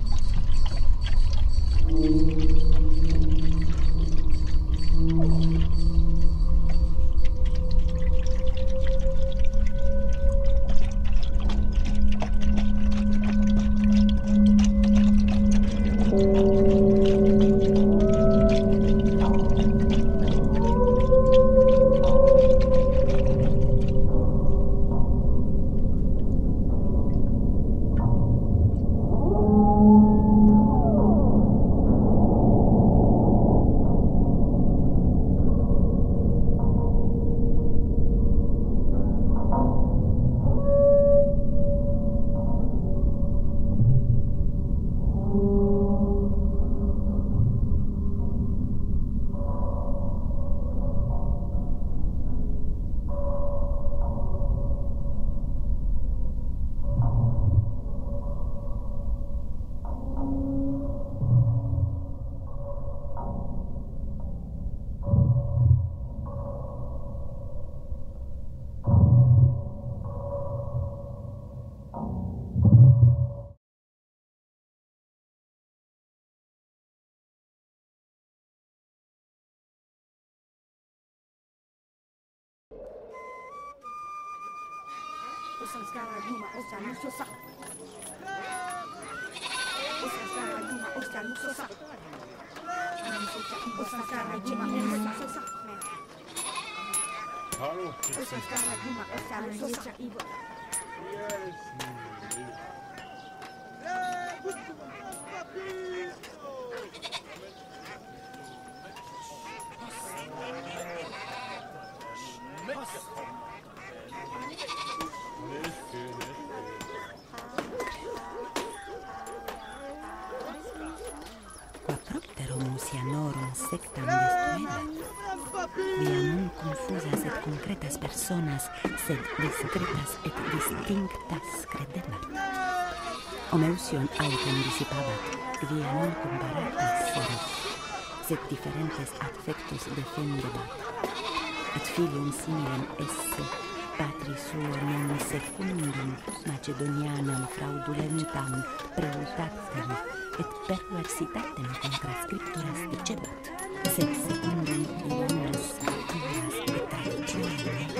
Thank you. Quapropterum oceanorum sectam destruebat. Via non confusas et concretas personas, sed discretas et distinctas credebat. Omeusion autem dissipabat, via non comparatas seres, sed differentes affectus defendebat. Et filium similem esse, patri suo non secundum Macedonianam fraudulentam preultatem et perversitatem contra scripturas dicebat, sed secundum ionas culturas et traditiones.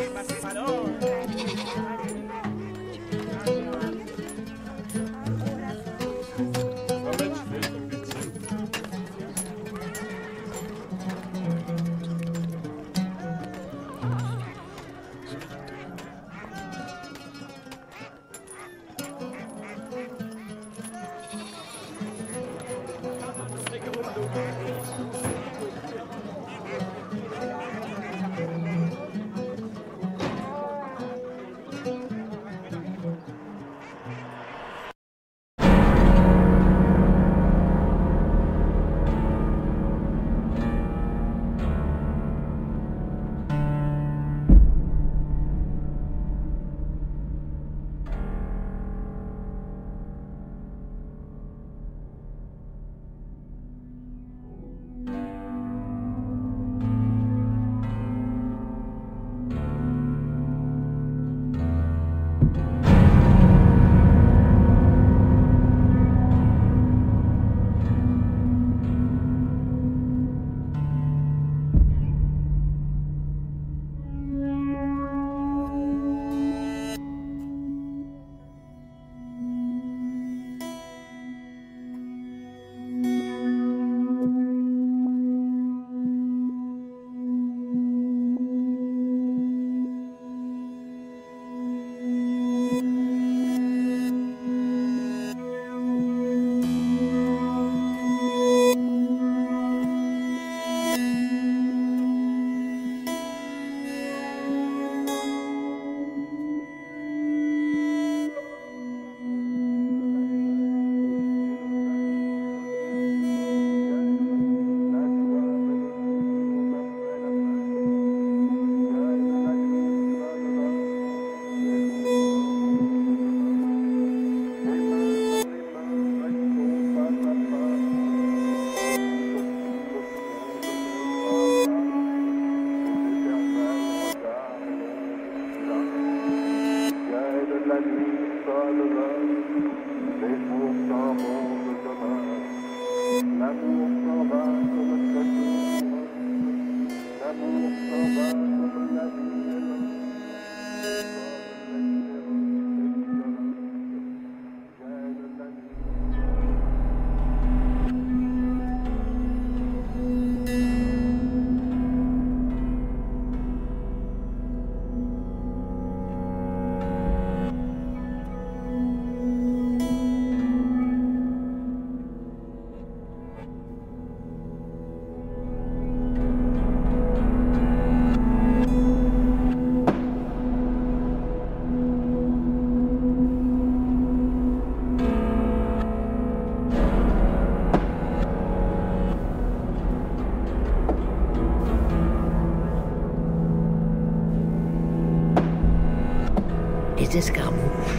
Les escarmouches,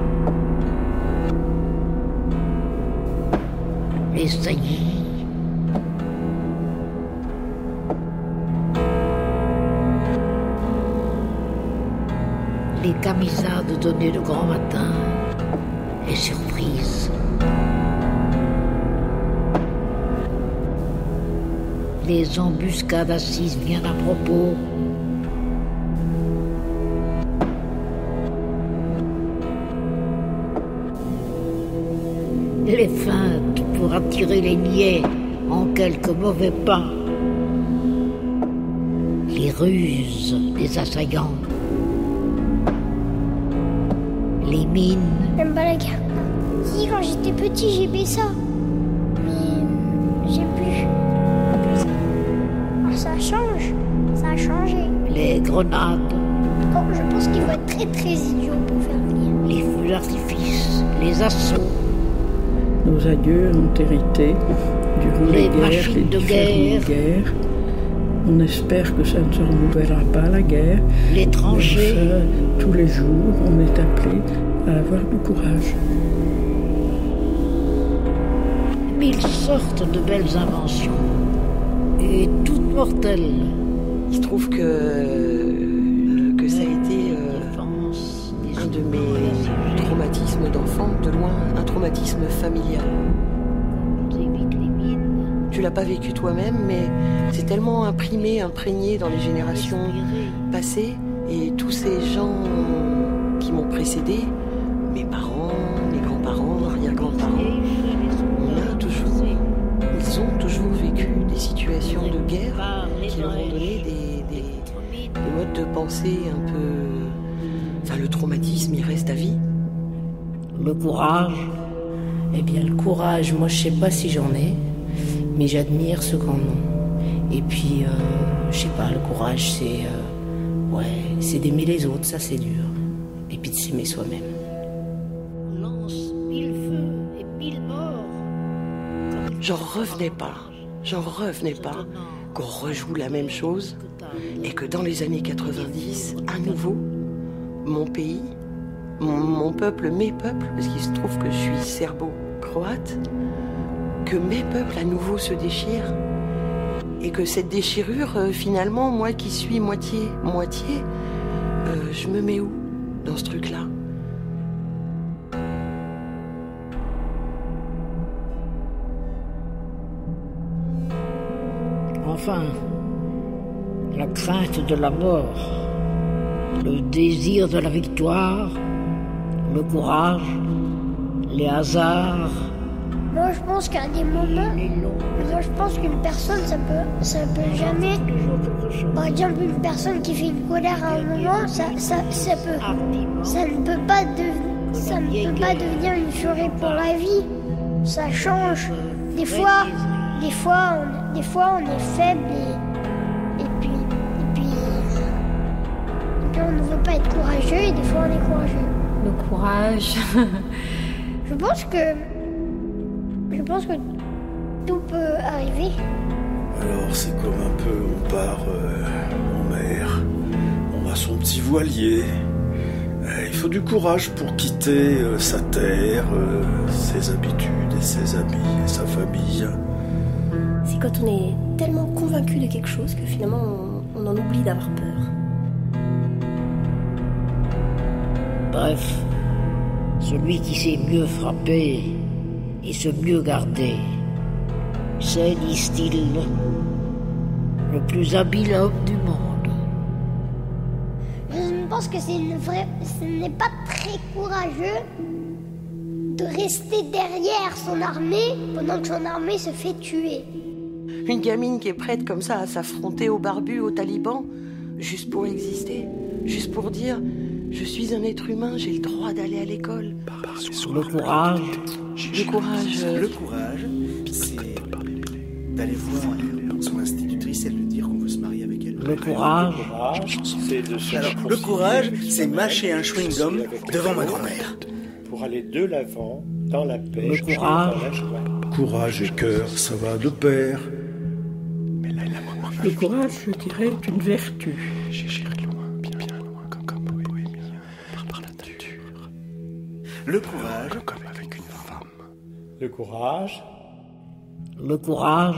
les saillies, les camisades données le grand matin, les surprises, les embuscades assises bien à propos, les feintes pour attirer les niais en quelques mauvais pas, les ruses des assaillants, les mines. J'aime pas la guerre. Si, quand j'étais petit, j'aimais ça. Mais j'aime plus. plus ça. Alors ça change. Ça a changé. Les grenades. Bon, je pense qu'il faut être très très idiot pour faire venir. Les feux d'artifice, les assauts. Nos aïeux ont hérité durant les les guerres, machines les de guerres. guerres. On espère que ça ne se renouvellera pas, la guerre. Les tranchées. Ça, tous les jours, on est appelé à avoir du courage. Mille sortes de belles inventions, et toutes mortelles. Il se trouve que, euh, que ça a été euh, un de mes traumatismes d'enfant, de loin, un traumatisme familial. Tu l'as pas vécu toi-même, mais c'est tellement imprimé, imprégné dans les générations passées, et tous ces gens qui m'ont précédé, mes parents, mes grands-parents, arrière-grands-parents, on a toujours, ils ont toujours vécu des situations de guerre qui leur ont donné des, des, des modes de pensée un peu... Enfin, le traumatisme, il reste à vie. Le courage. Eh bien, le courage, moi, je sais pas si j'en ai, mais j'admire ceux qui en ont. Et puis, euh, je sais pas, le courage, c'est... Euh, ouais, c'est d'aimer les autres, ça, c'est dur. Et puis de s'aimer soi-même. Lance mille feux et mille morts. J'en revenais pas, j'en revenais pas qu'on rejoue la même chose et que dans les années quatre-vingt-dix, à nouveau, mon pays, mon, mon peuple, mes peuples, parce qu'il se trouve que je suis serbo-croate, que mes peuples à nouveau se déchirent et que cette déchirure, euh, finalement, moi qui suis moitié-moitié, euh, je me mets où dans ce truc-là ? Enfin, la crainte de la mort, le désir de la victoire, le courage, les hasards. Moi, je pense qu'à des moments, moi, je pense qu'une personne, ça peut, ça peut jamais. Par exemple, une personne qui fait une colère à un moment, ça, ça, ça peut, ça ne peut pas devenir, ça ne peut pas devenir une furie pour la vie. Ça change. Des fois, des fois, on, des fois, on est faible et, et puis, et puis, et puis, on ne veut pas être courageux et des fois, on est courageux. Le courage. Je pense que, je pense que tout peut arriver. Alors c'est comme un peu, on part euh, en mer, on a son petit voilier. Euh, il faut du courage pour quitter euh, sa terre, euh, ses habitudes et ses amis et sa famille. C'est quand on est tellement convaincu de quelque chose que finalement on, on en oublie d'avoir peur. Bref, celui qui sait mieux frapper et se mieux garder, c'est, disent-ils, le plus habile homme du monde. Je pense que c'est une vraie, ce n'est pas très courageux de rester derrière son armée pendant que son armée se fait tuer. Une gamine qui est prête comme ça à s'affronter aux barbus, aux talibans, juste pour exister, juste pour dire je suis un être humain, j'ai le droit d'aller à l'école. Le courage. Le courage. Euh... Le courage, c'est d'aller voir son institutrice et lui dire qu'on veut se marier avec elle. Le courage, c'est de se... Alors, le courage, c'est mâcher un chewing-gum devant ma grand-mère. Pour aller de l'avant, dans la paix, le courage. dans la joie. Courage et cœur, ça va de pair. Le courage, je dirais, est une vertu. Le courage, comme avec une femme. Le courage. Le courage.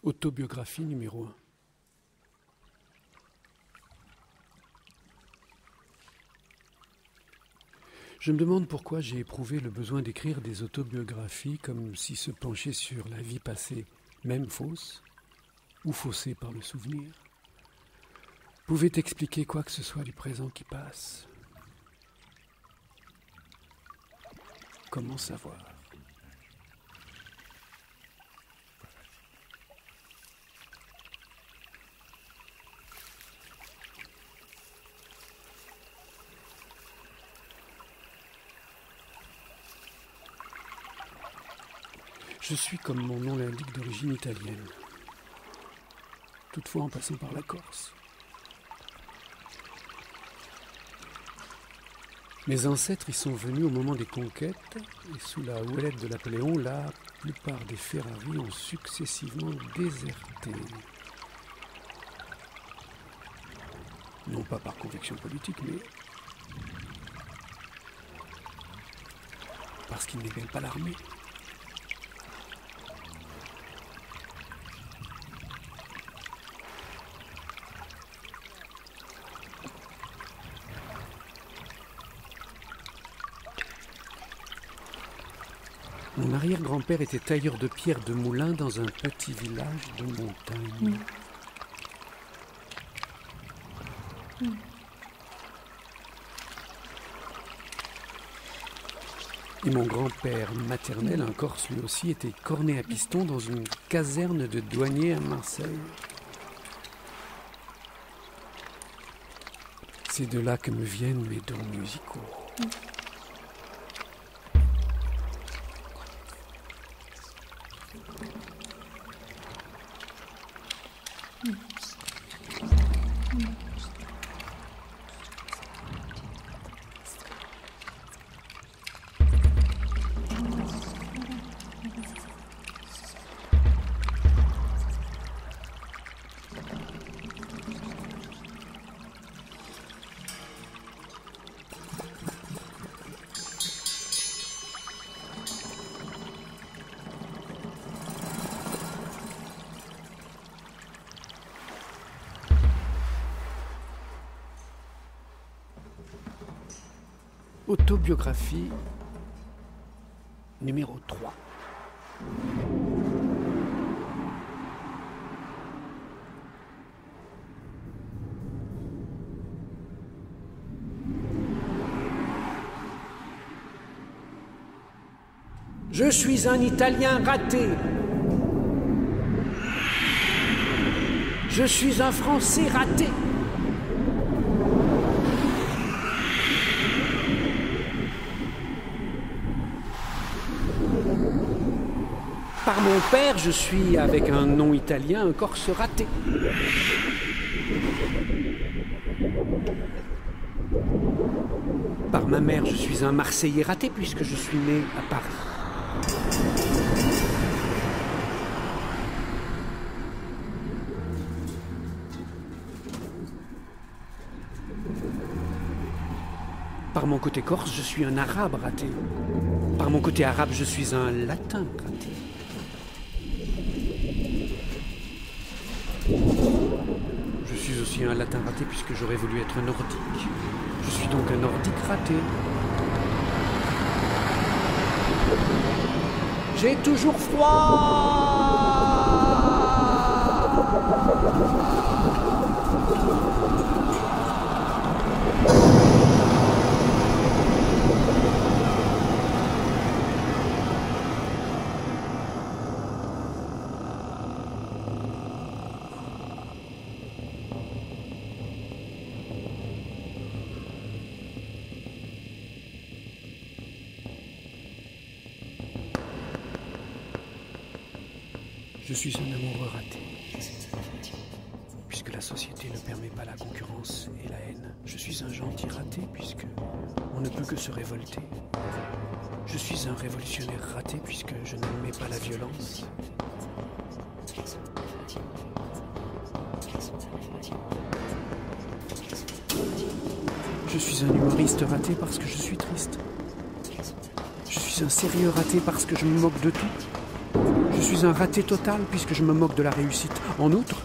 Autobiographie numéro un. Je me demande pourquoi j'ai éprouvé le besoin d'écrire des autobiographies comme si se pencher sur la vie passée, même fausse, ou faussée par le souvenir, pouvait expliquer quoi que ce soit du présent qui passe. Comment savoir ? Je suis, comme mon nom l'indique, d'origine italienne, toutefois en passant par la Corse. Mes ancêtres y sont venus au moment des conquêtes, et sous la houlette de Napoléon, la plupart des Ferrari ont successivement déserté. Non pas par conviction politique, mais parce qu'ils n'aimaient pas l'armée. Mon arrière-grand-père était tailleur de pierre de moulin dans un petit village de montagne. Mmh. Mmh. Et mon grand-père maternel, un Corse lui aussi, était cornet à piston dans une caserne de douaniers à Marseille. C'est de là que me viennent mes dons musicaux. Mmh. Autobiographie numéro trois. Je suis un Italien raté. Je suis un Français raté. Par mon père, je suis, avec un nom italien, un Corse raté. Par ma mère, je suis un Marseillais raté puisque je suis né à Paris. Par mon côté corse, je suis un arabe raté. Par mon côté arabe, je suis un latin raté. Je suis aussi un latin raté puisque j'aurais voulu être nordique. Je suis donc un nordique raté. J'ai toujours froid. Je suis un amoureux raté, puisque la société ne permet pas la concurrence et la haine. Je suis un gentil raté, puisque on ne peut que se révolter. Je suis un révolutionnaire raté, puisque je n'admets pas la violence. Je suis un humoriste raté parce que je suis triste. Je suis un sérieux raté parce que je me moque de tout. Je suis un raté total puisque je me moque de la réussite. En outre,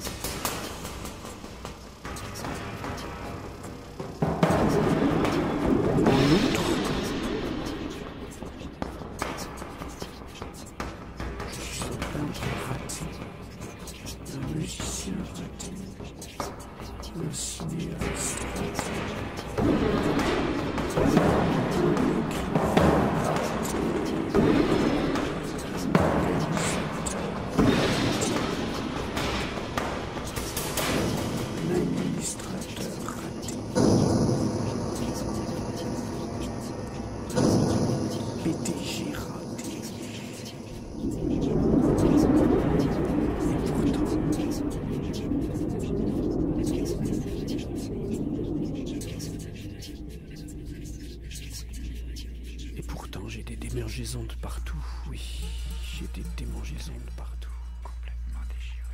démangeaisons de partout, oui, j'ai des démangeaisons de partout. Complètement déchiré.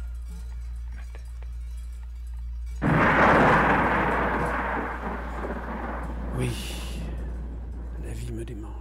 Ma tête. Oui, la vie me démange.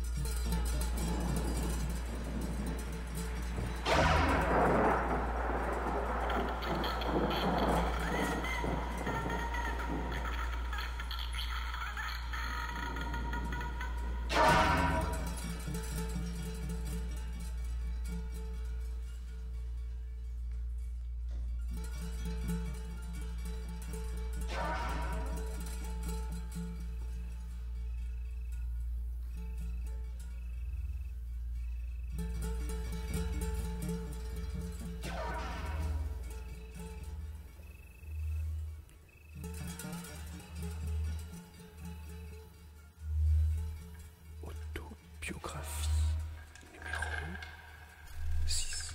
Biographie numéro six.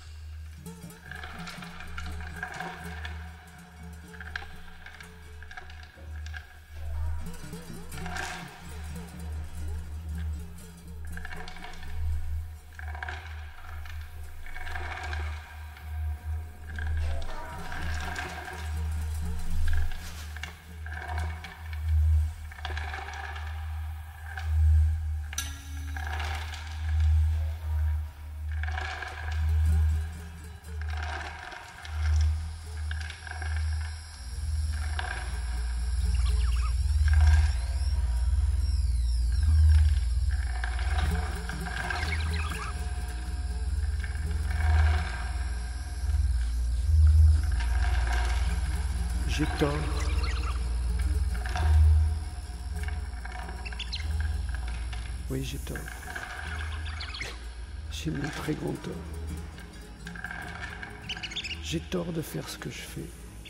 J'ai tort. Oui, j'ai tort. J'ai mon très grand tort. J'ai tort de faire ce que je fais.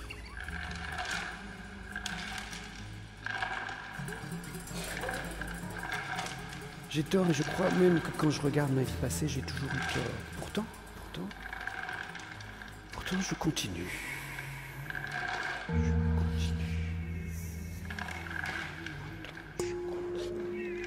J'ai tort et je crois même que quand je regarde ma vie passée, j'ai toujours eu tort. Pourtant, pourtant, pourtant je continue. Je continue. Je continue.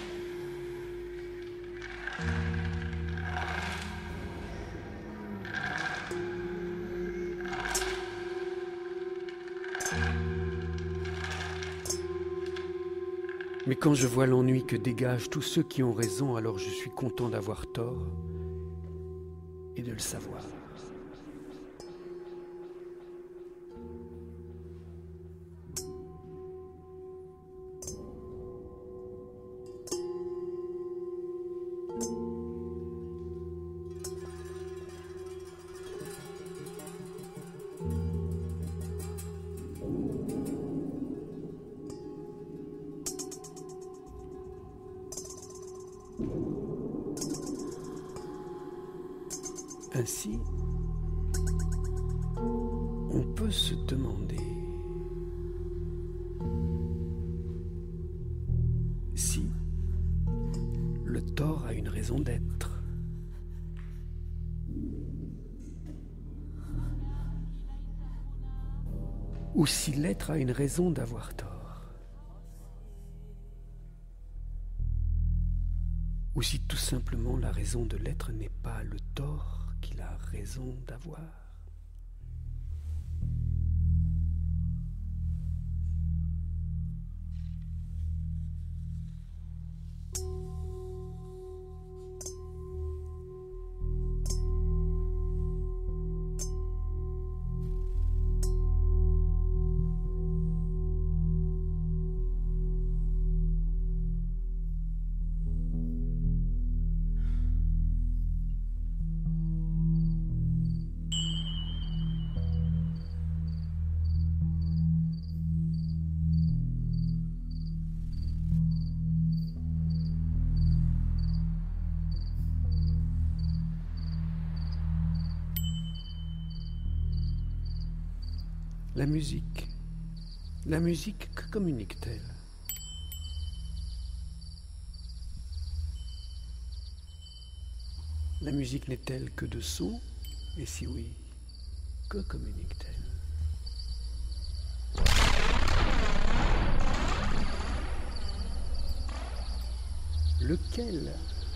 Mais quand je vois l'ennui que dégagent tous ceux qui ont raison, alors je suis content d'avoir tort et de le savoir. Ainsi, on peut se demander si le tort a une raison d'être. Ou si l'être a une raison d'avoir tort. Ou si tout simplement la raison de l'être n'est pas le tort qu'il a raison d'avoir. La musique. La musique, que communique-t-elle? La musique n'est-elle que de sons? Et si oui, que communique-t-elle? Lequel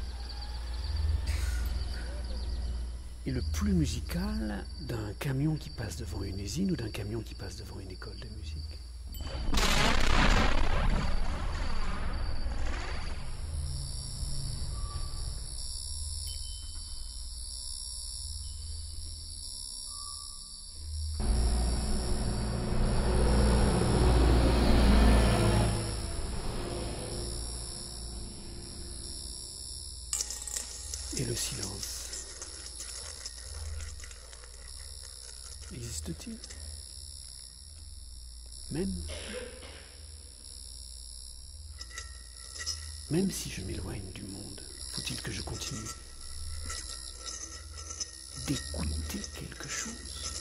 est le plus musical d'un camion qui passe devant une usine ou d'un camion qui passe devant une école de musique? Et le silence, existe-t-il? Même, même si je m'éloigne du monde, faut-il que je continue d'écouter quelque chose?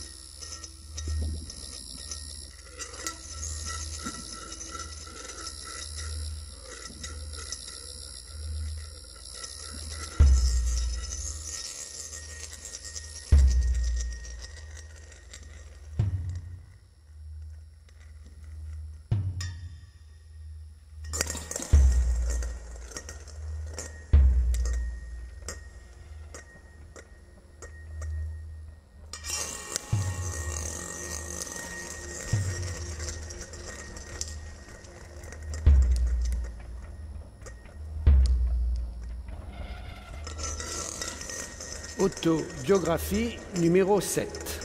Autobiographie numéro sept.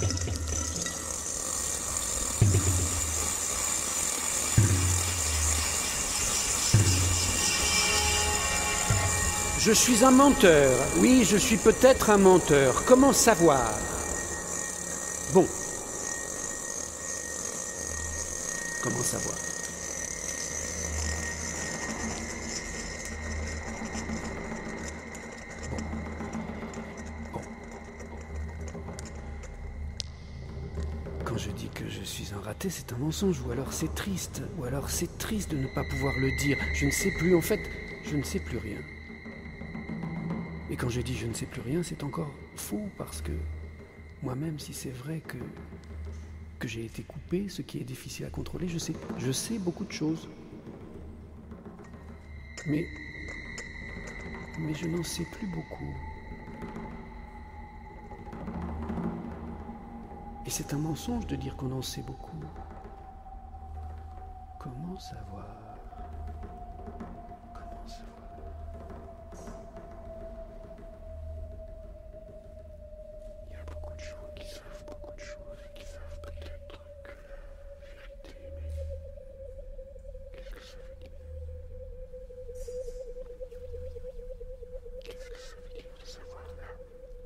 Je suis un menteur. Oui, je suis peut-être un menteur. Comment savoir? Bon. Comment savoir? Quand je dis que je suis un raté, c'est un mensonge, ou alors c'est triste, ou alors c'est triste de ne pas pouvoir le dire. Je ne sais plus, en fait, je ne sais plus rien. Et quand je dis je ne sais plus rien, c'est encore faux, parce que moi-même, si c'est vrai que, que j'ai été coupé, ce qui est difficile à contrôler, je sais, je sais beaucoup de choses. Mais, mais je n'en sais plus beaucoup. Et c'est un mensonge de dire qu'on en sait beaucoup. Comment savoir? Comment savoir? Il y a beaucoup de gens qui savent beaucoup de choses et qui savent peut-être que la vérité, mais qu'est-ce que ça veut dire? Qu'est-ce que ça veut dire de savoir la vérité?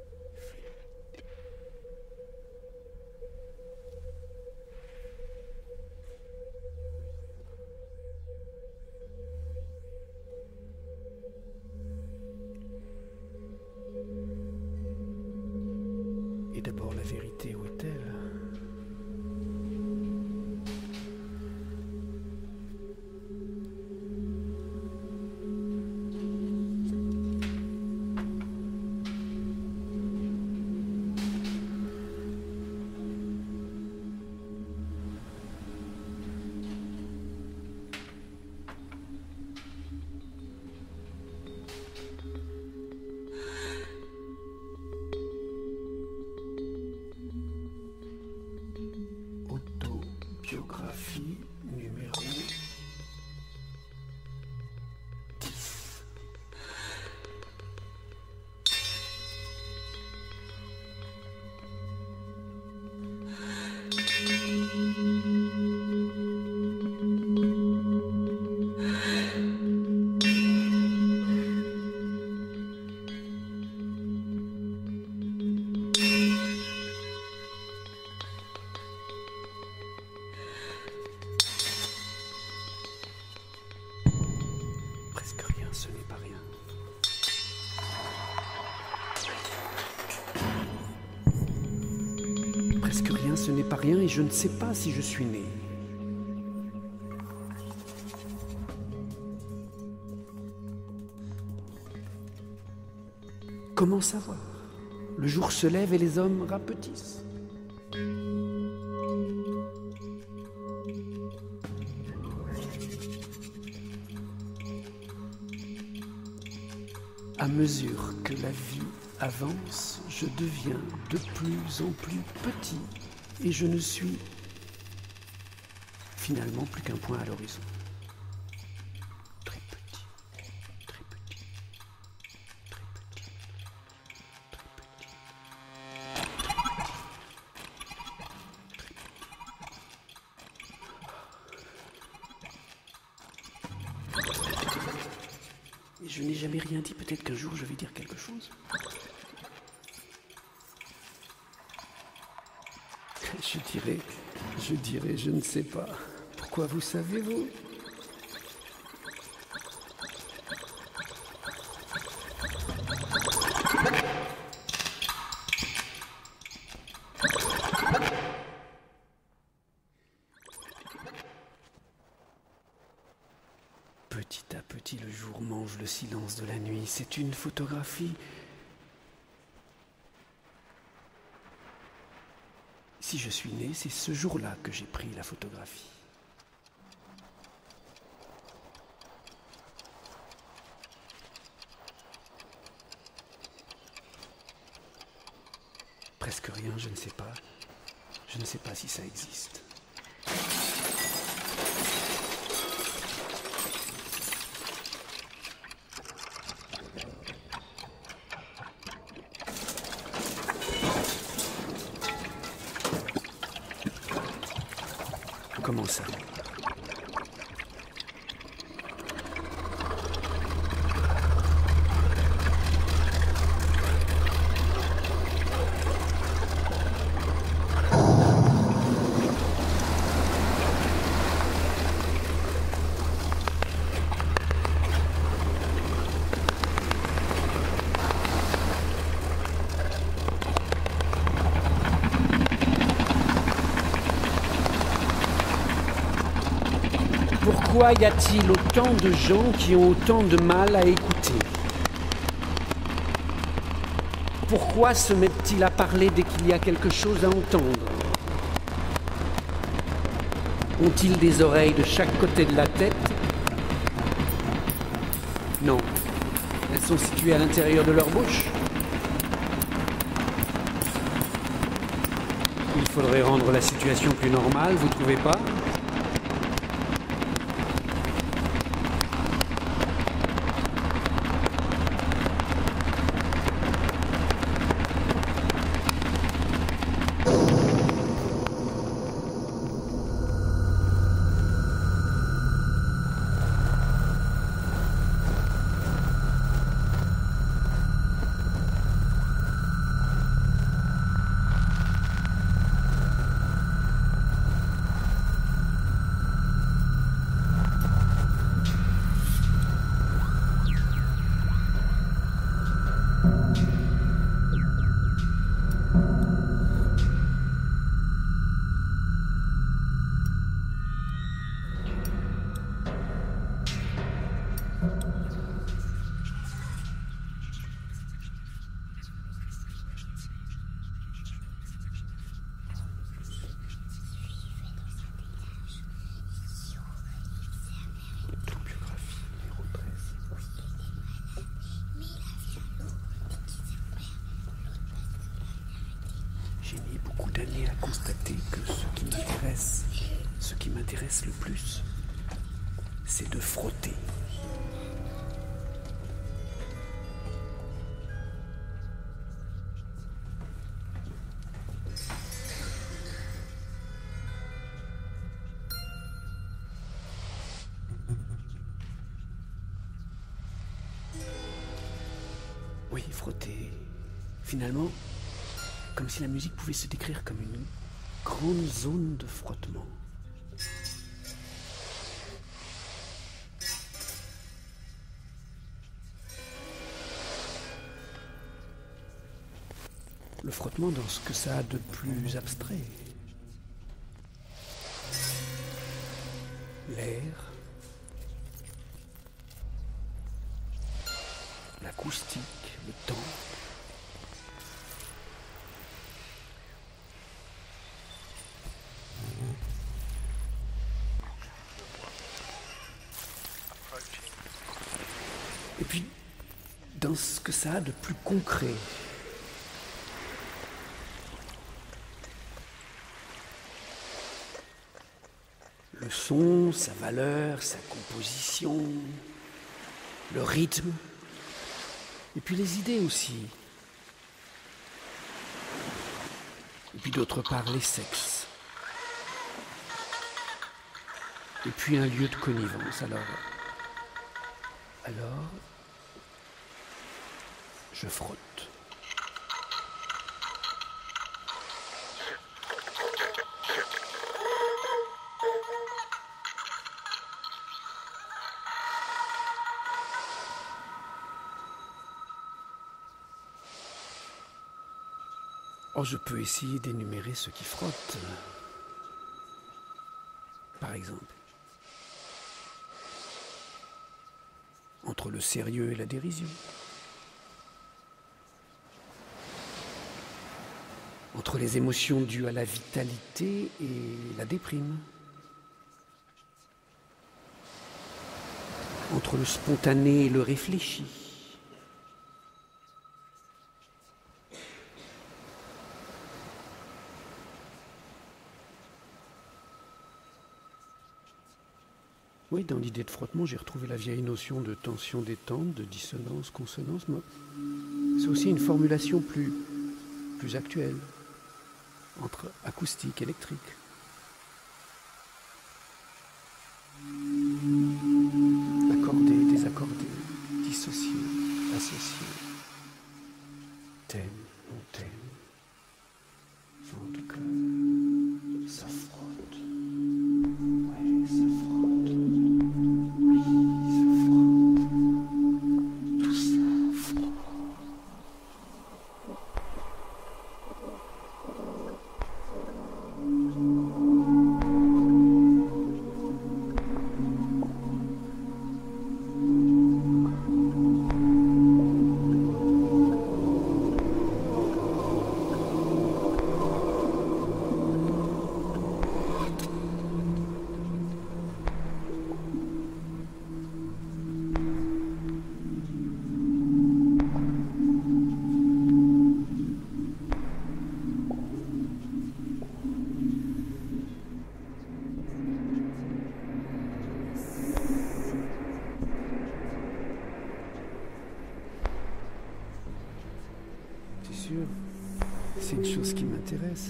Et d'abord, la vérité, où est-elle? Autobiographie numéro dix. Presque rien, ce n'est pas rien. Presque rien, rien, ce n'est pas rien et je ne sais pas si je suis né. Comment savoir? Le jour se lève et les hommes rapetissent. À mesure que la vie avance, je deviens de plus en plus petit et je ne suis finalement plus qu'un point à l'horizon. Très petit, très petit, très petit, Et je n'ai jamais rien dit, peut-être qu'un jour je vais dire quelque chose. Je dirais, je dirais, je ne sais pas. Pourquoi vous savez, vous? Petit à petit, le jour mange le silence de la nuit. C'est une photographie. Si je suis né, c'est ce jour-là que j'ai pris la photographie. Presque rien, je ne sais pas. Je ne sais pas si ça existe. Comment ça? Pourquoi y a-t-il autant de gens qui ont autant de mal à écouter? Pourquoi se mettent-ils à parler dès qu'il y a quelque chose à entendre? Ont-ils des oreilles de chaque côté de la tête? Non. Elles sont situées à l'intérieur de leur bouche. Il faudrait rendre la situation plus normale, vous trouvez pas? J'ai mis beaucoup d'années à constater que ce qui m'intéresse, ce qui m'intéresse le plus, c'est de frotter. Oui, frotter. Finalement, comme si la musique pouvait se décrire comme une grande zone de frottement. Le frottement dans ce que ça a de plus abstrait. l'air, l'acoustique, le temps. Et puis, dans ce que ça a de plus concret. Le son, sa valeur, sa composition, le rythme, et puis les idées aussi. Et puis d'autre part, les sexes. Et puis un lieu de connivence. Alors, alors, je frotte. Oh, je peux essayer d'énumérer ceux qui frottent. Par exemple, entre le sérieux et la dérision, entre les émotions dues à la vitalité et la déprime, entre le spontané et le réfléchi, oui, dans l'idée de frottement, j'ai retrouvé la vieille notion de tension détente, de dissonance, consonance. C'est aussi une formulation plus, plus actuelle, entre acoustique et électrique. Accordé, désaccordé, dissocié, associé. Thème, non thème. En tout cas, ça frotte. Ouais, ça frotte. C'est une chose qui m'intéresse.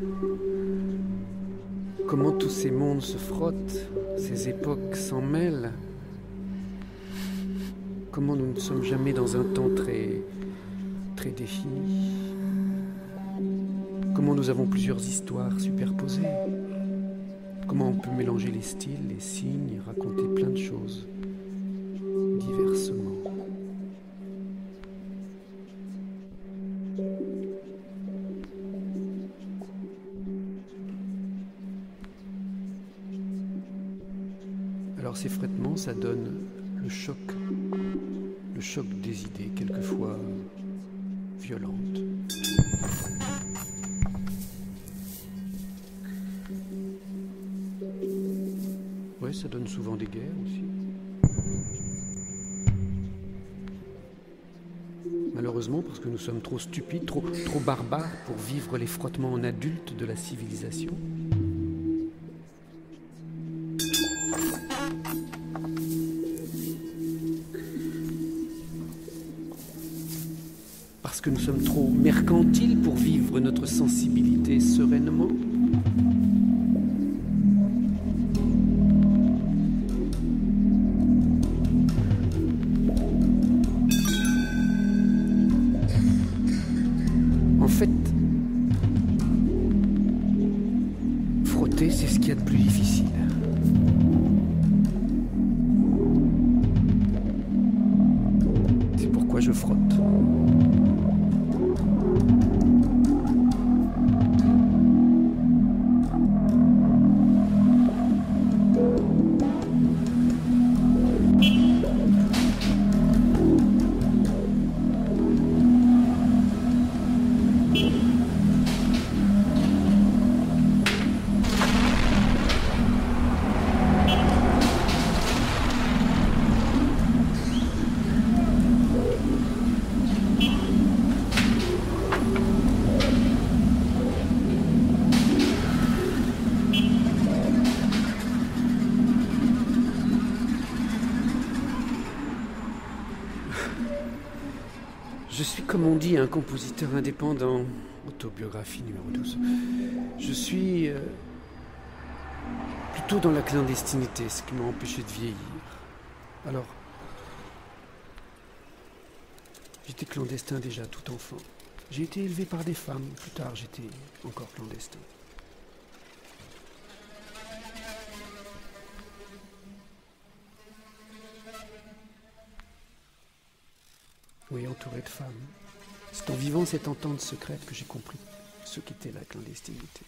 Comment tous ces mondes se frottent, ces époques s'en mêlent. Comment nous ne sommes jamais dans un temps très, très défini. Comment nous avons plusieurs histoires superposées. Comment on peut mélanger les styles, les signes, raconter plein de choses diversement. Alors ces frottements, ça donne le choc, le choc des idées, quelquefois violentes. Ouais, ça donne souvent des guerres aussi. Malheureusement, parce que nous sommes trop stupides, trop, trop barbares pour vivre les frottements en adultes de la civilisation. Parce que nous sommes trop mercantiles pour vivre notre sensibilité sereinement. En fait, frotter, c'est ce qu'il y a de plus difficile. C'est pourquoi je frotte. Je suis, comme on dit, un compositeur indépendant. Autobiographie numéro douze. Je suis euh, plutôt dans la clandestinité, ce qui m'a empêché de vieillir. Alors, j'étais clandestin déjà tout enfant. J'ai été élevé par des femmes. Plus tard, j'étais encore clandestin. Oui, entouré de femmes. C'est en vivant cette entente secrète que j'ai compris ce qu'était la clandestinité.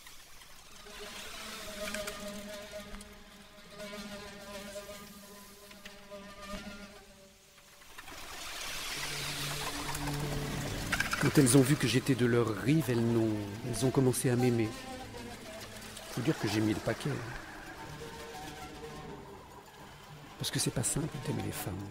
Quand elles ont vu que j'étais de leur rive, elles, n'ont, elles ont commencé à m'aimer. Faut dire que j'ai mis le paquet. Parce que c'est pas simple d'aimer les femmes.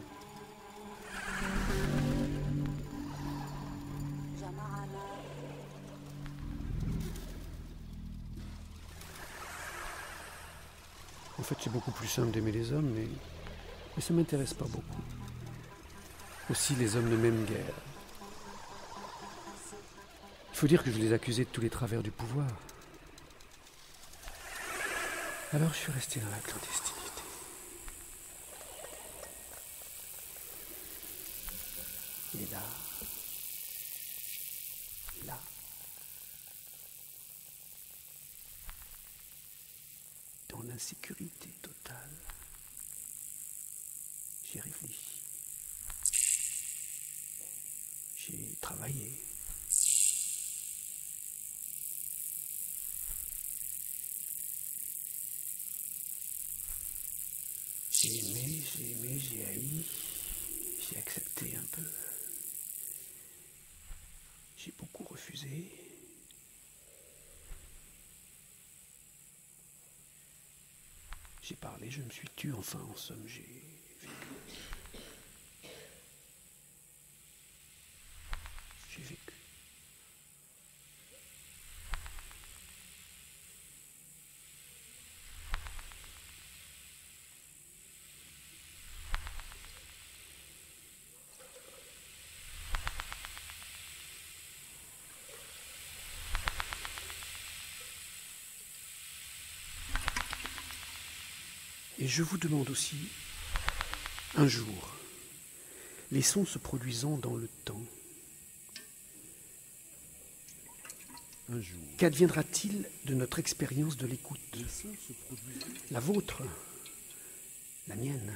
En fait, c'est beaucoup plus simple d'aimer les hommes, mais, mais ça m'intéresse pas beaucoup. Aussi, les hommes ne m'aiment guère. Il faut dire que je les accusais de tous les travers du pouvoir. Alors, je suis resté dans la clandestinité. Et là, là, dans l'insécurité totale, j'ai réfléchi, j'ai travaillé, j'ai aimé, j'ai aimé, j'ai haï, j'ai accepté un peu. J'ai beaucoup refusé. J'ai parlé, je me suis tu, enfin, en somme, j'ai vécu. J'ai vécu. Et je vous demande aussi, un jour, les sons se produisant dans le temps, un jour, qu'adviendra-t-il de notre expérience de l'écoute? La vôtre, la mienne.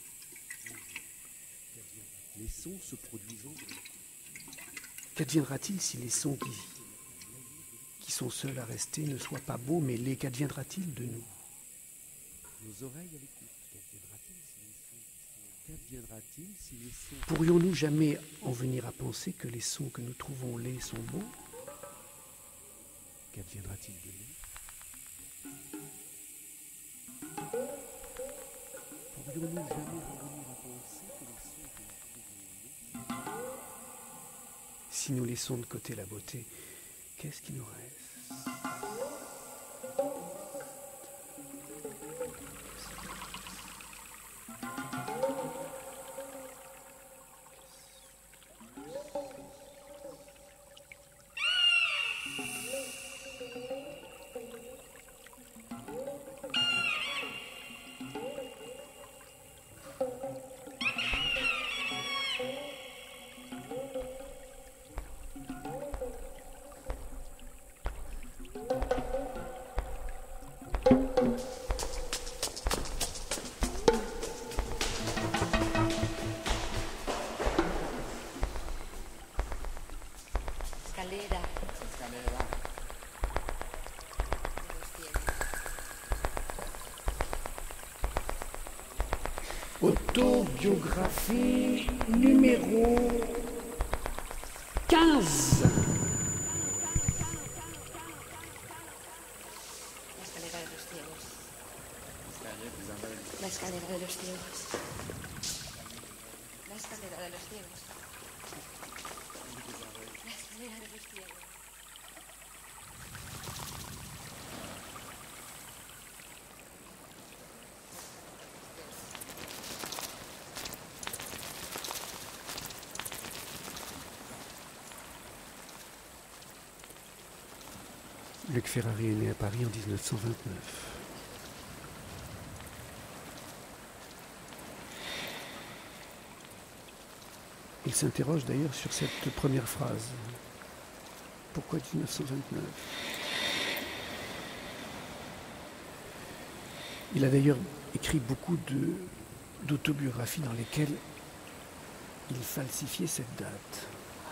Les sons se produisant. Qu'adviendra-t-il si les sons qui, qui sont seuls à rester ne soient pas beaux, mais les qu'adviendra-t-il de nous? Nos oreilles à l'écoute. Qu'adviendra-t-il si les sons... Pourrions-nous jamais en venir à penser que les sons que nous trouvons laids sont beaux? Qu'adviendra-t-il de nous? Pourrions-nous jamais en venir à penser que les sons que nous trouvons laids... Si nous laissons de côté la beauté, qu'est-ce qui nous reste? Autobiographie numéro quinze. La escalera de los ciegos. La escalera de los ciegos. La escalera de los ciegos. Luc Ferrari est né à Paris en dix-neuf cent vingt-neuf. Il s'interroge d'ailleurs sur cette première phrase. Pourquoi dix-neuf cent vingt-neuf? Il a d'ailleurs écrit beaucoup de, d'autobiographies dans lesquelles il falsifiait cette date.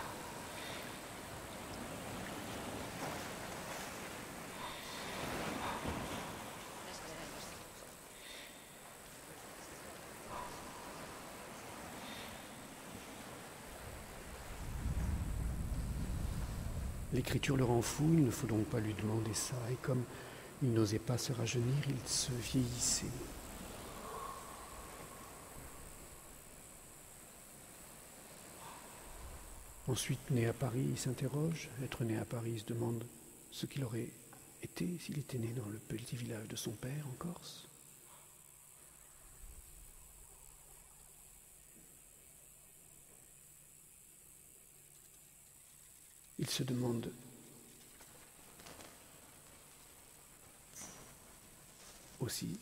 L'écriture le rend fou, il ne faut donc pas lui demander ça. Et comme il n'osait pas se rajeunir, il se vieillissait. Ensuite, né à Paris, il s'interroge. Être né à Paris, il se demande ce qu'il aurait été s'il était né dans le petit village de son père en Corse. Il se demande aussi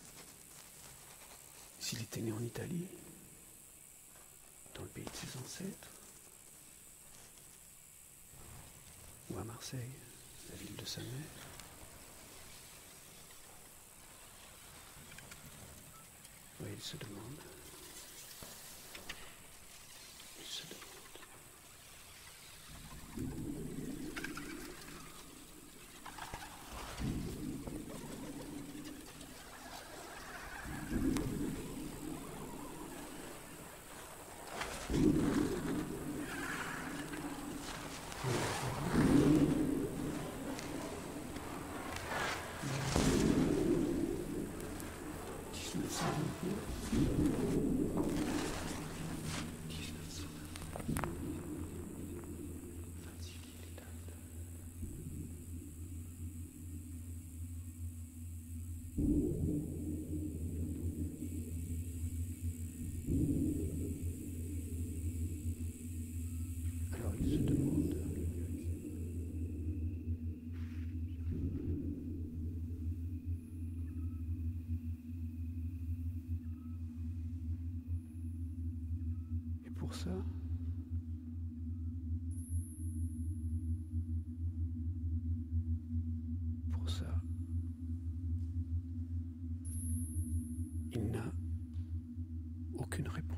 s'il était né en Italie, dans le pays de ses ancêtres, ou à Marseille, la ville de sa mère. Oui, il se demande. Il se demande. Alors il se demande. Et pour ça, pour ça, il n'a aucune réponse.